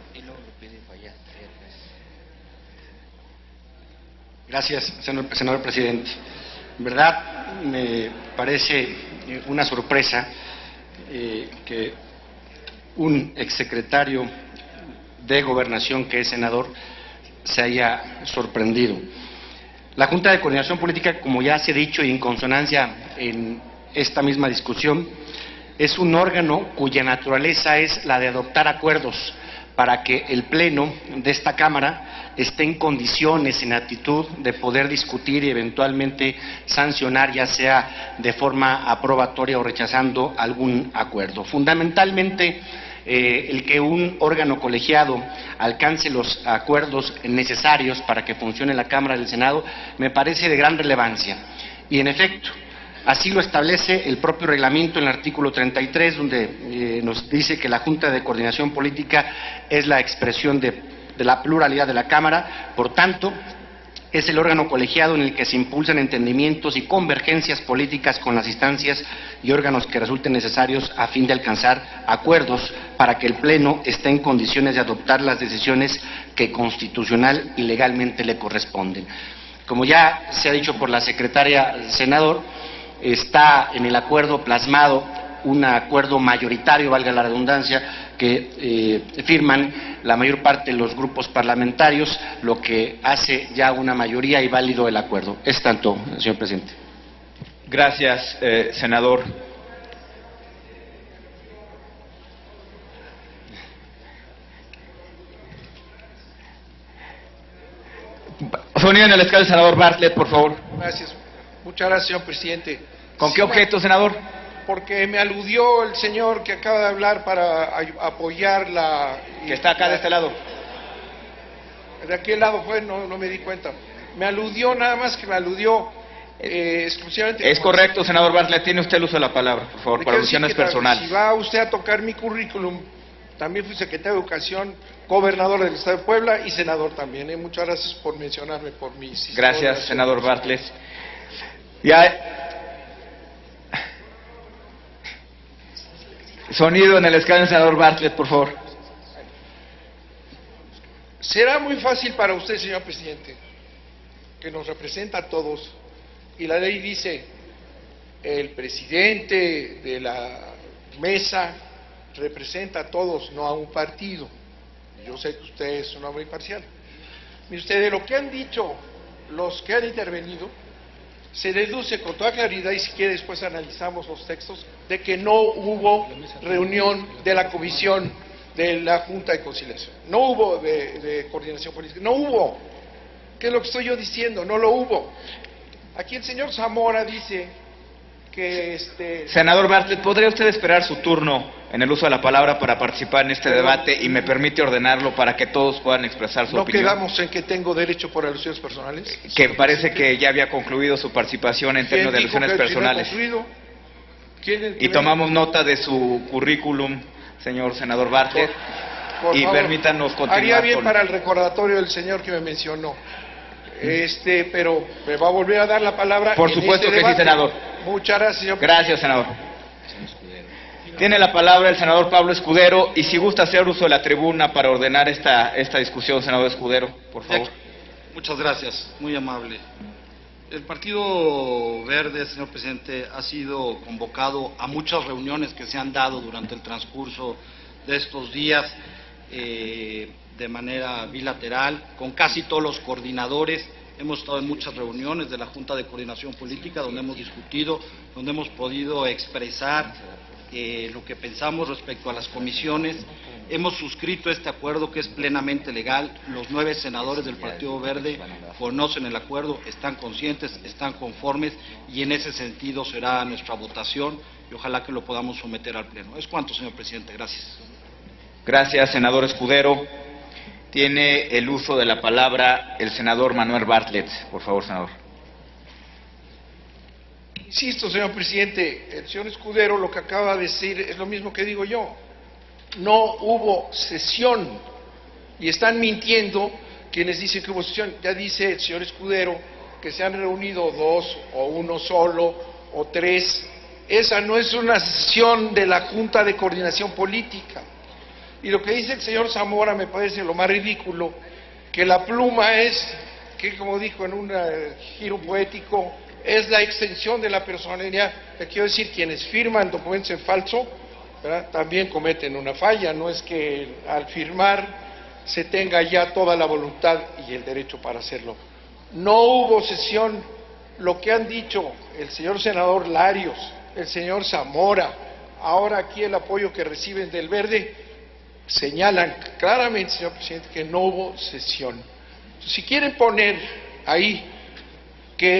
Gracias, senador presidente. En verdad, me parece una sorpresa que un exsecretario de Gobernación, que es senador, se haya sorprendido. La Junta de Coordinación Política, como ya se ha dicho y en consonancia en esta misma discusión, es un órgano cuya naturaleza es la de adoptar acuerdos para que el Pleno de esta Cámara esté en condiciones, en actitud de poder discutir y eventualmente sancionar, ya sea de forma aprobatoria o rechazando algún acuerdo. Fundamentalmente, el que un órgano colegiado alcance los acuerdos necesarios para que funcione la Cámara del Senado me parece de gran relevancia. Y en efecto, así lo establece el propio reglamento en el artículo 33, donde nos dice que la Junta de Coordinación Política es la expresión de la pluralidad de la Cámara. Por tanto, es el órgano colegiado en el que se impulsan entendimientos y convergencias políticas con las instancias y órganos que resulten necesarios a fin de alcanzar acuerdos para que el Pleno esté en condiciones de adoptar las decisiones que constitucional y legalmente le corresponden. Como ya se ha dicho por la secretaria senador, está en el acuerdo plasmado un acuerdo mayoritario, valga la redundancia, que firman la mayor parte de los grupos parlamentarios, lo que hace ya una mayoría y válido el acuerdo. Es tanto, señor presidente. Gracias, senador. Sonido en el escano, senador Bartlett, por favor. Gracias. Muchas gracias, señor presidente. ¿Con qué objeto, senador? Porque me aludió el señor que acaba de hablar para apoyar la... Que está acá de este lado. ¿De aquel lado fue? No me di cuenta. Me aludió, nada más que me aludió exclusivamente... Es correcto, senador Bartlett, tiene usted el uso de la palabra, por favor, para alusiones personales. Si va usted a tocar mi currículum, también fui secretario de Educación, gobernador del Estado de Puebla y senador también. Muchas gracias por mencionarme por mis... Gracias, senador Bartlett. Ya... Sonido en el escano, senador Bartlett, por favor. Será muy fácil para usted, señor presidente, que nos representa a todos, y la ley dice, el presidente de la mesa representa a todos, no a un partido. Yo sé que usted es un hombre imparcial. Mire usted, de lo que han dicho los que han intervenido, se deduce con toda claridad, y si quiere después analizamos los textos, de que no hubo reunión de la comisión de la Junta de Conciliación. No hubo de coordinación política, no hubo. ¿Qué es lo que estoy yo diciendo? No lo hubo. Aquí el señor Zamora dice que Senador Bartlett, ¿podría usted esperar su turno en el uso de la palabra para participar en este debate y me permite ordenarlo para que todos puedan expresar su opinión? ¿No quedamos en que tengo derecho por alusiones personales? Que parece que ya había concluido su participación en términos de alusiones personales. Y tomamos nota de su currículum, señor senador Bartlett, y favor, permítanos continuar. Haría bien para el recordatorio del señor que me mencionó. Pero me va a volver a dar la palabra. Por supuesto que sí, senador. Muchas gracias, señor. Gracias, senador. Tiene la palabra el senador Pablo Escudero, y si gusta hacer uso de la tribuna para ordenar esta discusión, senador Escudero, por favor. Muchas gracias, muy amable. El Partido Verde, señor presidente, ha sido convocado a muchas reuniones que se han dado durante el transcurso de estos días, de manera bilateral, con casi todos los coordinadores. Hemos estado en muchas reuniones de la Junta de Coordinación Política, donde hemos discutido, donde hemos podido expresar lo que pensamos respecto a las comisiones. Hemos suscrito este acuerdo, que es plenamente legal. Los 9 senadores del Partido Verde conocen el acuerdo, están conscientes, están conformes, y en ese sentido será nuestra votación, y ojalá que lo podamos someter al Pleno. Es cuanto, señor presidente. Gracias. Gracias, senador Escudero. Tiene el uso de la palabra el senador Manuel Bartlett. Por favor, senador. Insisto, señor presidente, el señor Escudero lo que acaba de decir es lo mismo que digo yo. No hubo sesión, y están mintiendo quienes dicen que hubo sesión. Ya dice el señor Escudero que se han reunido 2 o 1 solo o 3. Esa no es una sesión de la Junta de Coordinación Política. Y lo que dice el señor Zamora me parece lo más ridículo, que la pluma es, que como dijo en un giro poético, es la extensión de la personalidad. Le quiero decir, quienes firman documentos en falso, ¿verdad?, también cometen una falla. No es que al firmar se tenga ya toda la voluntad y el derecho para hacerlo. No hubo sesión. Lo que han dicho el señor senador Larios, el señor Zamora, ahora aquí el apoyo que reciben del Verde, señalan claramente, señor presidente, que no hubo sesión. Si quieren poner ahí que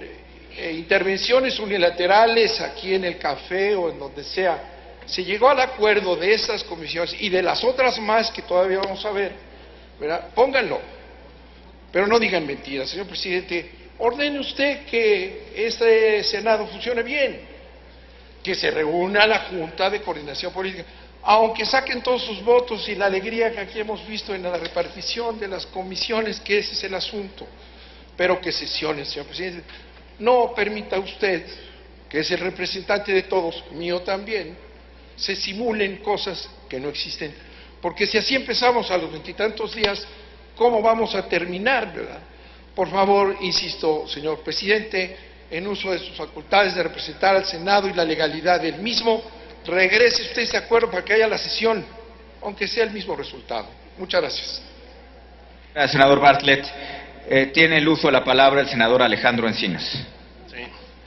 en intervenciones unilaterales, aquí en el café o en donde sea, se llegó al acuerdo de estas comisiones y de las otras más que todavía vamos a ver, ¿verdad?, pónganlo. Pero no digan mentiras, señor presidente. Ordene usted que este Senado funcione bien, que se reúna la Junta de Coordinación Política, aunque saquen todos sus votos, y la alegría que aquí hemos visto en la repartición de las comisiones, que ese es el asunto, pero que sesiones, señor presidente. No permita usted, que es el representante de todos, mío también, se simulen cosas que no existen, porque si así empezamos a los 20 y tantos días, ¿cómo vamos a terminar, verdad? Por favor, insisto, señor presidente, en uso de sus facultades de representar al Senado y la legalidad del mismo, regrese usted ese acuerdo para que haya la sesión, aunque sea el mismo resultado. Muchas gracias. Gracias, senador Bartlett. Tiene el uso de la palabra el senador Alejandro Encinas. Sí.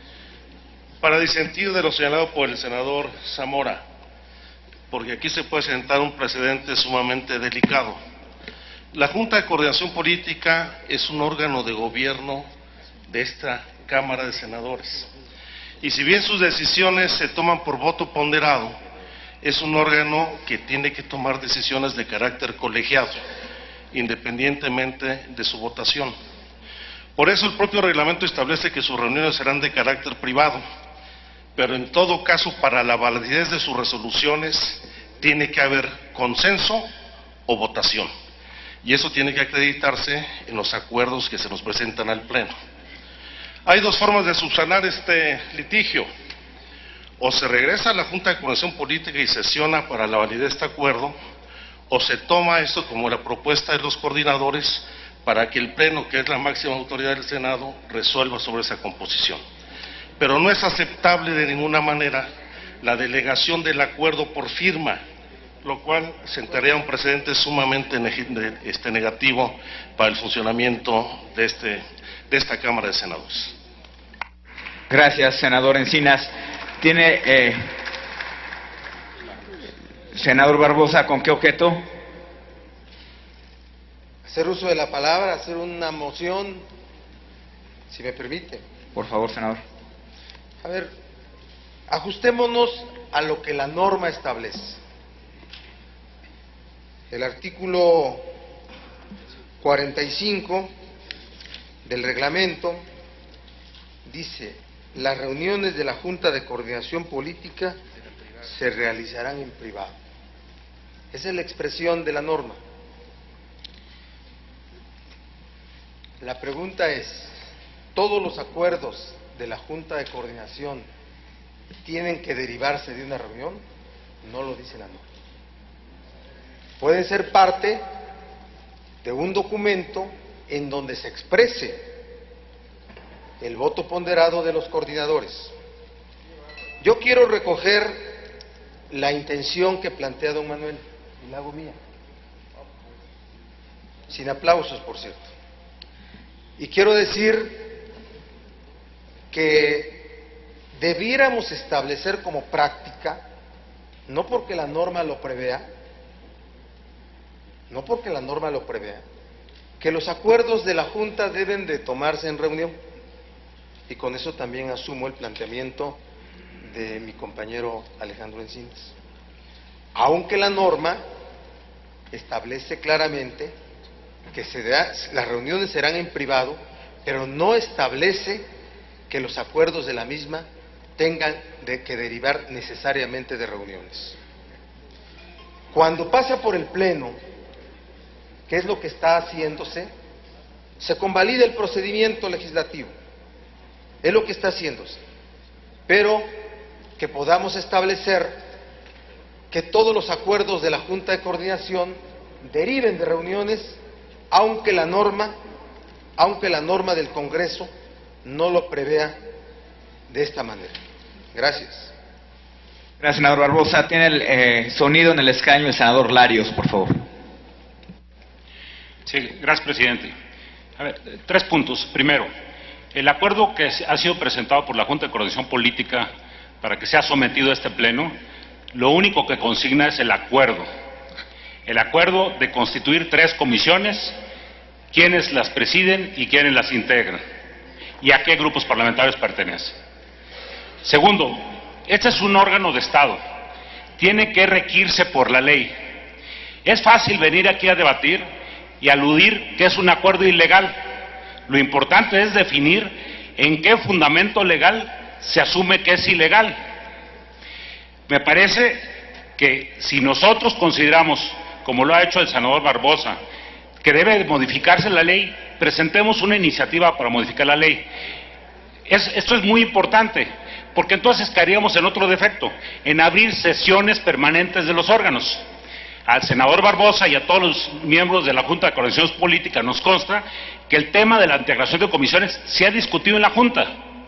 Para disentir de lo señalado por el senador Zamora, porque aquí se puede sentar un precedente sumamente delicado. La Junta de Coordinación Política es un órgano de gobierno de esta Cámara de Senadores. Y si bien sus decisiones se toman por voto ponderado, es un órgano que tiene que tomar decisiones de carácter colegiado, independientemente de su votación. Por eso el propio reglamento establece que sus reuniones serán de carácter privado, pero en todo caso, para la validez de sus resoluciones, tiene que haber consenso o votación. Y eso tiene que acreditarse en los acuerdos que se nos presentan al Pleno. Hay 2 formas de subsanar este litigio. O se regresa a la Junta de Coordinación Política y sesiona para la validez de este acuerdo, o se toma esto como la propuesta de los coordinadores para que el Pleno, que es la máxima autoridad del Senado, resuelva sobre esa composición. Pero no es aceptable de ninguna manera la delegación del acuerdo por firma, lo cual sentaría un precedente sumamente negativo para el funcionamiento de esta Cámara de Senadores. Gracias, senador Encinas. Tiene, senador Barbosa, ¿con qué objeto? Hacer uso de la palabra, hacer una moción, si me permite. Por favor, senador. A ver, ajustémonos a lo que la norma establece. El artículo 45 del reglamento dice: las reuniones de la Junta de Coordinación Política se realizarán en privado. Esa es la expresión de la norma. La pregunta es, ¿todos los acuerdos de la Junta de Coordinación tienen que derivarse de una reunión? No lo dice la norma. Pueden ser parte de un documento en donde se exprese el voto ponderado de los coordinadores. Yo quiero recoger la intención que plantea don Manuel y la hago mía, sin aplausos, por cierto. Y quiero decir que debiéramos establecer como práctica, no porque la norma lo prevea, que los acuerdos de la Junta deben de tomarse en reunión. Y con eso también asumo el planteamiento de mi compañero Alejandro Encinas. Aunque la norma establece claramente que las reuniones serán en privado, pero no establece que los acuerdos de la misma tengan que derivar necesariamente de reuniones. Cuando pasa por el Pleno, ¿qué es lo que está haciéndose? Se convalida el procedimiento legislativo. Es lo que está haciéndose. Pero que podamos establecer que todos los acuerdos de la Junta de Coordinación deriven de reuniones, aunque la norma del Congreso no lo prevea de esta manera. Gracias. Gracias, senador Barbosa. Tiene el sonido en el escaño el senador Larios, por favor. Sí, gracias, presidente. A ver, 3 puntos. Primero, el acuerdo que ha sido presentado por la Junta de Coordinación Política para que sea sometido a este pleno, lo único que consigna es el acuerdo de constituir 3 comisiones, quiénes las presiden y quiénes las integran, y a qué grupos parlamentarios pertenecen. Segundo, este es un órgano de Estado, tiene que regirse por la ley. Es fácil venir aquí a debatir y aludir que es un acuerdo ilegal. Lo importante es definir en qué fundamento legal se asume que es ilegal. Me parece que si nosotros consideramos, como lo ha hecho el senador Barbosa, que debe modificarse la ley, presentemos una iniciativa para modificar la ley. Esto es muy importante, porque entonces caeríamos en otro defecto, en abrir sesiones permanentes de los órganos. Al senador Barbosa y a todos los miembros de la Junta de Coordinación Política nos consta que el tema de la integración de comisiones se ha discutido en la Junta.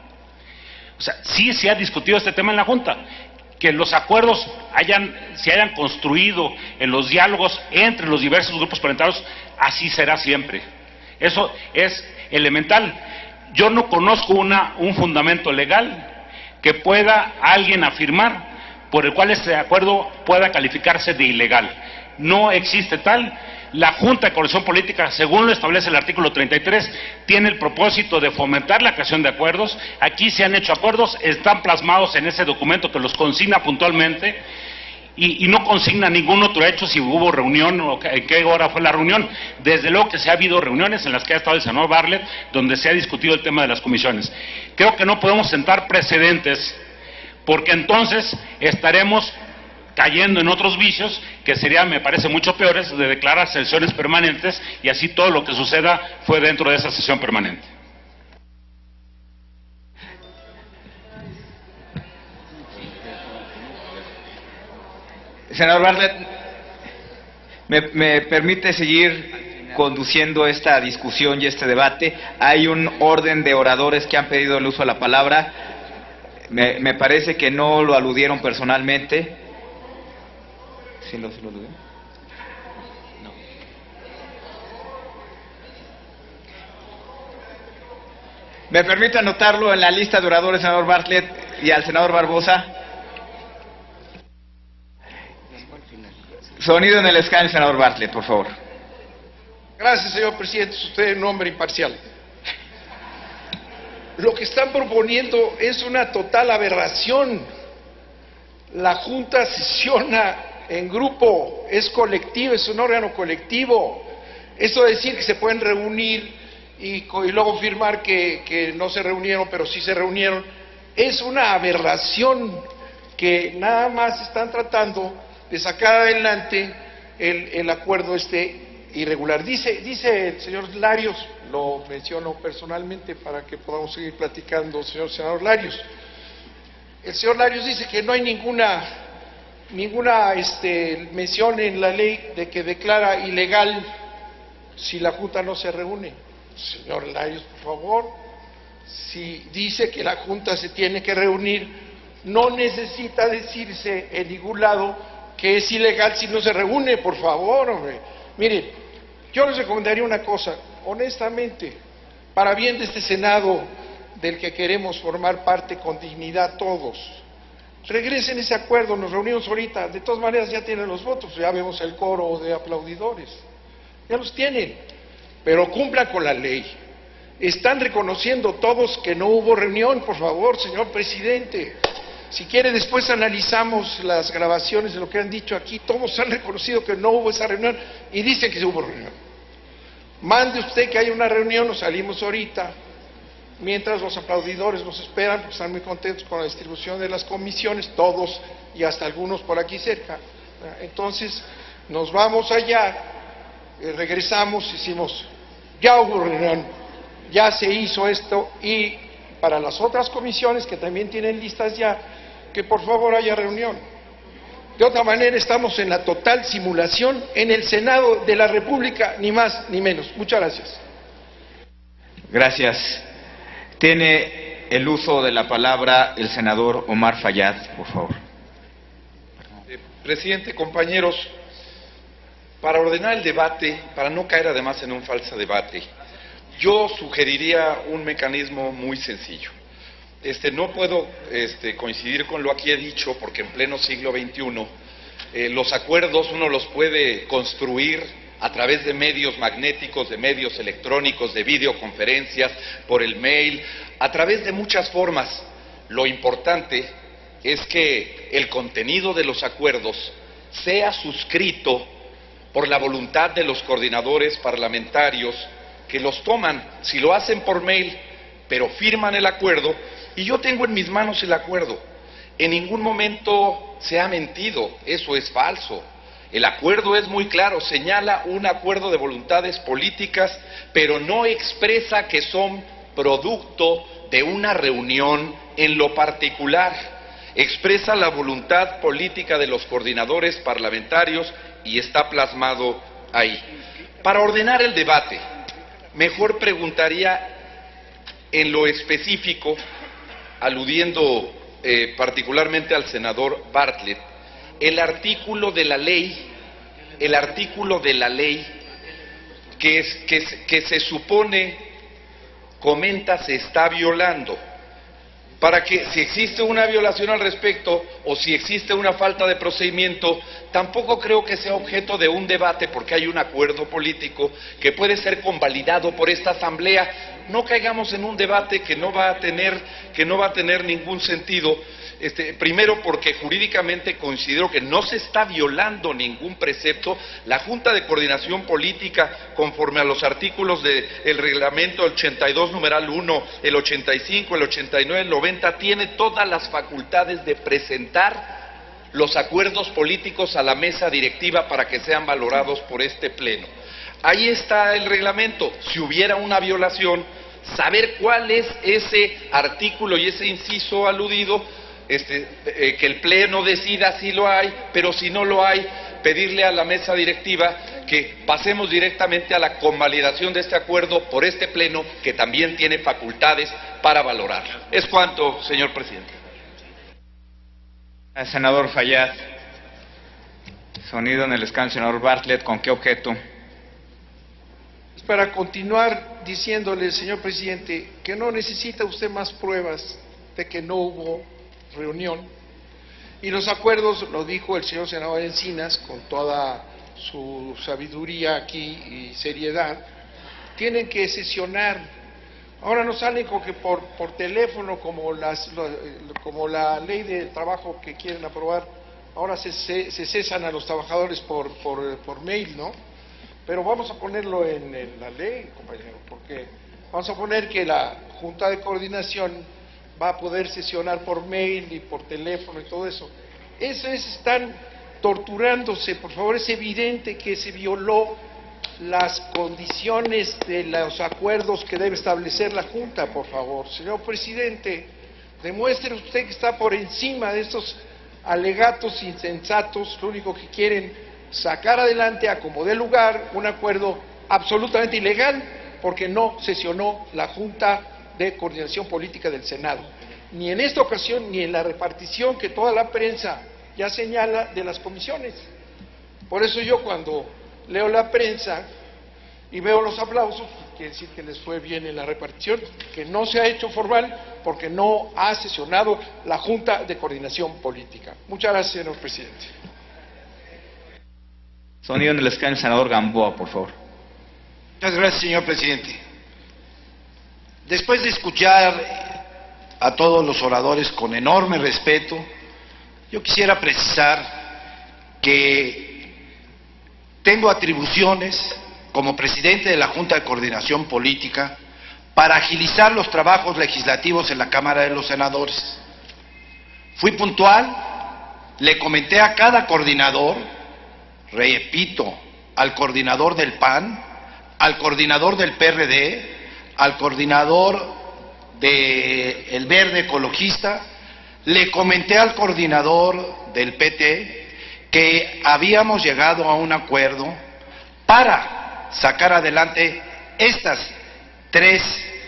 O sea, sí se ha discutido este tema en la Junta. Que los acuerdos se hayan construido en los diálogos entre los diversos grupos parlamentarios, así será siempre. Eso es elemental. Yo no conozco un fundamento legal que pueda alguien afirmar por el cual este acuerdo pueda calificarse de ilegal. No existe tal. La Junta de Coordinación Política, según lo establece el artículo 33, tiene el propósito de fomentar la creación de acuerdos. Aquí se han hecho acuerdos, están plasmados en ese documento que los consigna puntualmente y no consigna ningún otro hecho, si hubo reunión o en qué hora fue la reunión. Desde luego que se ha habido reuniones en las que ha estado el senador Bartlett, donde se ha discutido el tema de las comisiones. Creo que no podemos sentar precedentes, porque entonces estaremos cayendo en otros vicios que serían, me parece, mucho peores, de declarar sesiones permanentes y así todo lo que suceda fue dentro de esa sesión permanente. Senador Bartlett, ¿me permite seguir conduciendo esta discusión y este debate? Hay un orden de oradores que han pedido el uso de la palabra. Me parece que no lo aludieron personalmente. ¿Sí lo dudé? No. ¿Me permite anotarlo en la lista de oradores, senador Bartlett, y al senador Barbosa? Sonido en el escáner, senador Bartlett, por favor. Gracias, señor presidente. Usted es un hombre imparcial. Lo que están proponiendo es una total aberración. La Junta sesiona en grupo, es colectivo, es un órgano colectivo. Eso de decir que se pueden reunir y luego firmar que no se reunieron, pero sí se reunieron, es una aberración que nada más están tratando de sacar adelante el acuerdo irregular. Dice el señor Larios, lo menciono personalmente para que podamos seguir platicando, señor senador Larios. El señor Larios dice que no hay ninguna mención en la ley de que declara ilegal si la Junta no se reúne. Señor Larios, por favor, si dice que la Junta se tiene que reunir, no necesita decirse en ningún lado que es ilegal si no se reúne, por favor, hombre. Miren, yo les recomendaría una cosa, honestamente, para bien de este Senado del que queremos formar parte con dignidad todos, regresen ese acuerdo, nos reunimos ahorita, de todas maneras ya tienen los votos, ya vemos el coro de aplaudidores, ya los tienen, pero cumplan con la ley. Están reconociendo todos que no hubo reunión, por favor, señor presidente. Si quiere, después analizamos las grabaciones de lo que han dicho aquí. Todos han reconocido que no hubo esa reunión y dicen que hubo reunión. Mande usted que haya una reunión, nos salimos ahorita, mientras los aplaudidores nos esperan, porque están muy contentos con la distribución de las comisiones, todos y hasta algunos por aquí cerca. Entonces, nos vamos allá, regresamos, ya hubo reunión, ya se hizo esto, y para las otras comisiones que también tienen listas ya, que por favor haya reunión. De otra manera estamos en la total simulación en el Senado de la República, ni más ni menos. Muchas gracias. Gracias. Tiene el uso de la palabra el senador Omar Fayad, por favor. Presidente, compañeros, para ordenar el debate, para no caer además en un falso debate, yo sugeriría un mecanismo muy sencillo. No puedo coincidir con lo aquí he dicho, porque en pleno siglo XXI los acuerdos uno los puede construir a través de medios magnéticos, de medios electrónicos, de videoconferencias, por el mail, a través de muchas formas. Lo importante es que el contenido de los acuerdos sea suscrito por la voluntad de los coordinadores parlamentarios que los toman. Si lo hacen por mail, pero firman el acuerdo, y yo tengo en mis manos el acuerdo. En ningún momento se ha mentido, eso es falso. El acuerdo es muy claro, señala un acuerdo de voluntades políticas, pero no expresa que son producto de una reunión en lo particular. Expresa la voluntad política de los coordinadores parlamentarios y está plasmado ahí. Para ordenar el debate, mejor preguntaría en lo específico, aludiendo particularmente al senador Bartlett, el artículo de la ley que se supone, comenta, se está violando, para que si existe una violación al respecto o si existe una falta de procedimiento, tampoco creo que sea objeto de un debate, porque hay un acuerdo político que puede ser convalidado por esta asamblea. No caigamos en un debate que no va a tener ningún sentido. Primero, porque jurídicamente considero que no se está violando ningún precepto. La Junta de Coordinación Política, conforme a los artículos del reglamento 82, numeral 1, el 85, el 89, el 90, tiene todas las facultades de presentar los acuerdos políticos a la mesa directiva para que sean valorados por este pleno. Ahí está el reglamento. Si hubiera una violación, saber cuál es ese artículo y ese inciso aludido, que el pleno decida si lo hay, pero si no lo hay, pedirle a la mesa directiva que pasemos directamente a la convalidación de este acuerdo por este pleno, que también tiene facultades para valorarlo. Es cuanto, señor presidente. Senador Fayad. Sonido en el escaño, senador Bartlett. ¿Con qué objeto? Para continuar diciéndole, señor presidente, que no necesita usted más pruebas de que no hubo reunión. Y los acuerdos, lo dijo el señor senador Encinas, con toda su sabiduría aquí y seriedad, tienen que sesionar. Ahora no salen con que por teléfono, como la ley de trabajo que quieren aprobar, ahora se cesan a los trabajadores por mail, ¿no? Pero vamos a ponerlo en la ley, compañero, porque vamos a poner que la Junta de Coordinación va a poder sesionar por mail y por teléfono y todo eso. Están torturándose, por favor, es evidente que se violó las condiciones de los acuerdos que debe establecer la Junta, por favor. Señor presidente, demuestre usted que está por encima de estos alegatos insensatos, lo único que quieren sacar adelante a como dé lugar un acuerdo absolutamente ilegal, porque no sesionó la Junta de Coordinación Política del Senado, ni en esta ocasión ni en la repartición que toda la prensa ya señala de las comisiones. Por eso yo, cuando leo la prensa y veo los aplausos, quiere decir que les fue bien en la repartición, que no se ha hecho formal porque no ha sesionado la Junta de Coordinación Política. Muchas gracias, señor presidente. Sonido en el escaño, senador Gamboa, por favor. Muchas gracias, señor presidente. Después de escuchar a todos los oradores con enorme respeto, yo quisiera precisar que tengo atribuciones como presidente de la Junta de Coordinación Política para agilizar los trabajos legislativos en la Cámara de los Senadores. Fui puntual, le comenté a cada coordinador, repito, al coordinador del PAN, al coordinador del PRD, al coordinador del Verde Ecologista, le comenté al coordinador del PT que habíamos llegado a un acuerdo para sacar adelante estas tres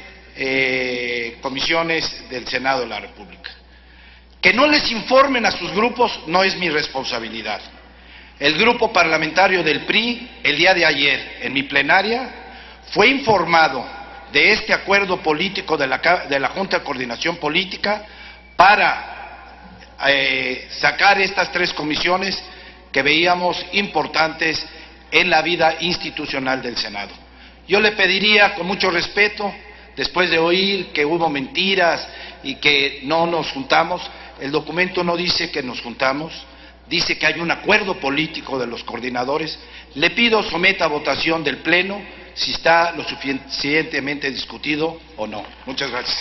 comisiones del Senado de la República. Que no les informen a sus grupos no es mi responsabilidad. El grupo parlamentario del PRI, el día de ayer, en mi plenaria, fue informado de este acuerdo político de la Junta de Coordinación Política para sacar estas tres comisiones que veíamos importantes en la vida institucional del Senado. Yo le pediría, con mucho respeto, después de oír que hubo mentiras y que no nos juntamos, el documento no dice que nos juntamos, dice que hay un acuerdo político de los coordinadores. Le pido someta a votación del Pleno si está lo suficientemente discutido o no. Muchas gracias.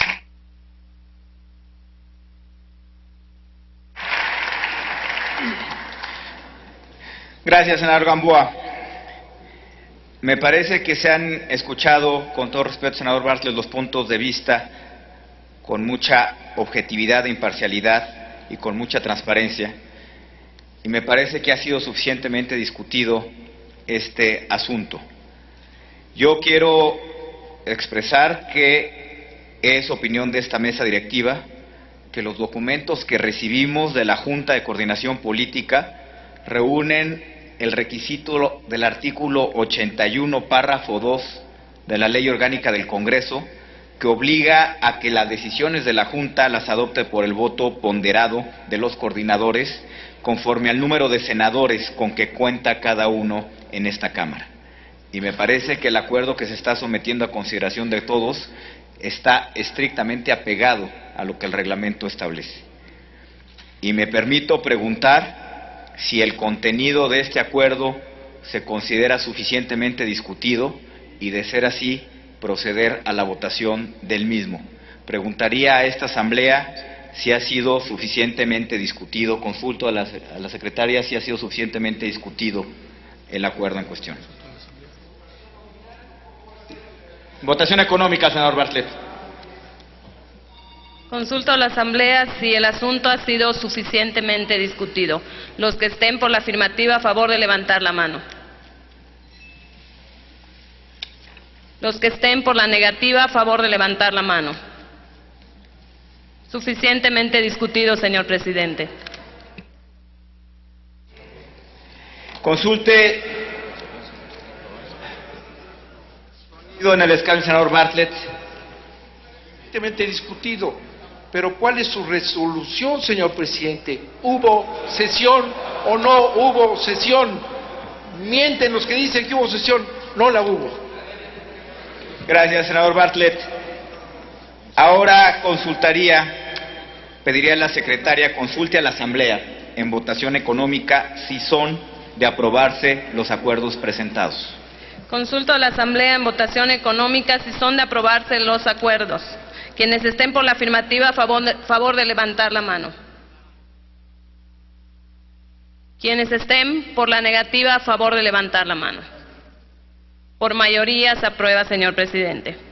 Gracias, senador Gamboa. Me parece que se han escuchado, con todo respeto, senador Bartlett, los puntos de vista con mucha objetividad e imparcialidad y con mucha transparencia. Y me parece que ha sido suficientemente discutido este asunto. Yo quiero expresar que es opinión de esta mesa directiva que los documentos que recibimos de la Junta de Coordinación Política reúnen el requisito del artículo 81, párrafo 2 de la Ley Orgánica del Congreso, que obliga a que las decisiones de la Junta las adopte por el voto ponderado de los coordinadores, conforme al número de senadores con que cuenta cada uno en esta Cámara. Y me parece que el acuerdo que se está sometiendo a consideración de todos está estrictamente apegado a lo que el reglamento establece. Y me permito preguntar si el contenido de este acuerdo se considera suficientemente discutido y, de ser así, proceder a la votación del mismo. Preguntaría a esta Asamblea si ha sido suficientemente discutido, consulto a la secretaria si ha sido suficientemente discutido el acuerdo en cuestión. Votación económica, senador Bartlett. Consulto a la Asamblea si el asunto ha sido suficientemente discutido. Los que estén por la afirmativa, a favor de levantar la mano. Los que estén por la negativa, a favor de levantar la mano. Suficientemente discutido, señor presidente. Consulte en el escaño, senador Bartlett. Evidentemente discutido, pero ¿cuál es su resolución, señor presidente? ¿Hubo sesión o no hubo sesión? Mienten los que dicen que hubo sesión, no la hubo. Gracias, senador Bartlett. Ahora pediría a la secretaria consulte a la Asamblea en votación económica si son de aprobarse los acuerdos presentados. Consulto a la Asamblea en votación económica si son de aprobarse los acuerdos. Quienes estén por la afirmativa, favor de levantar la mano. Quienes estén por la negativa, a favor de levantar la mano. Por mayoría se aprueba, señor presidente.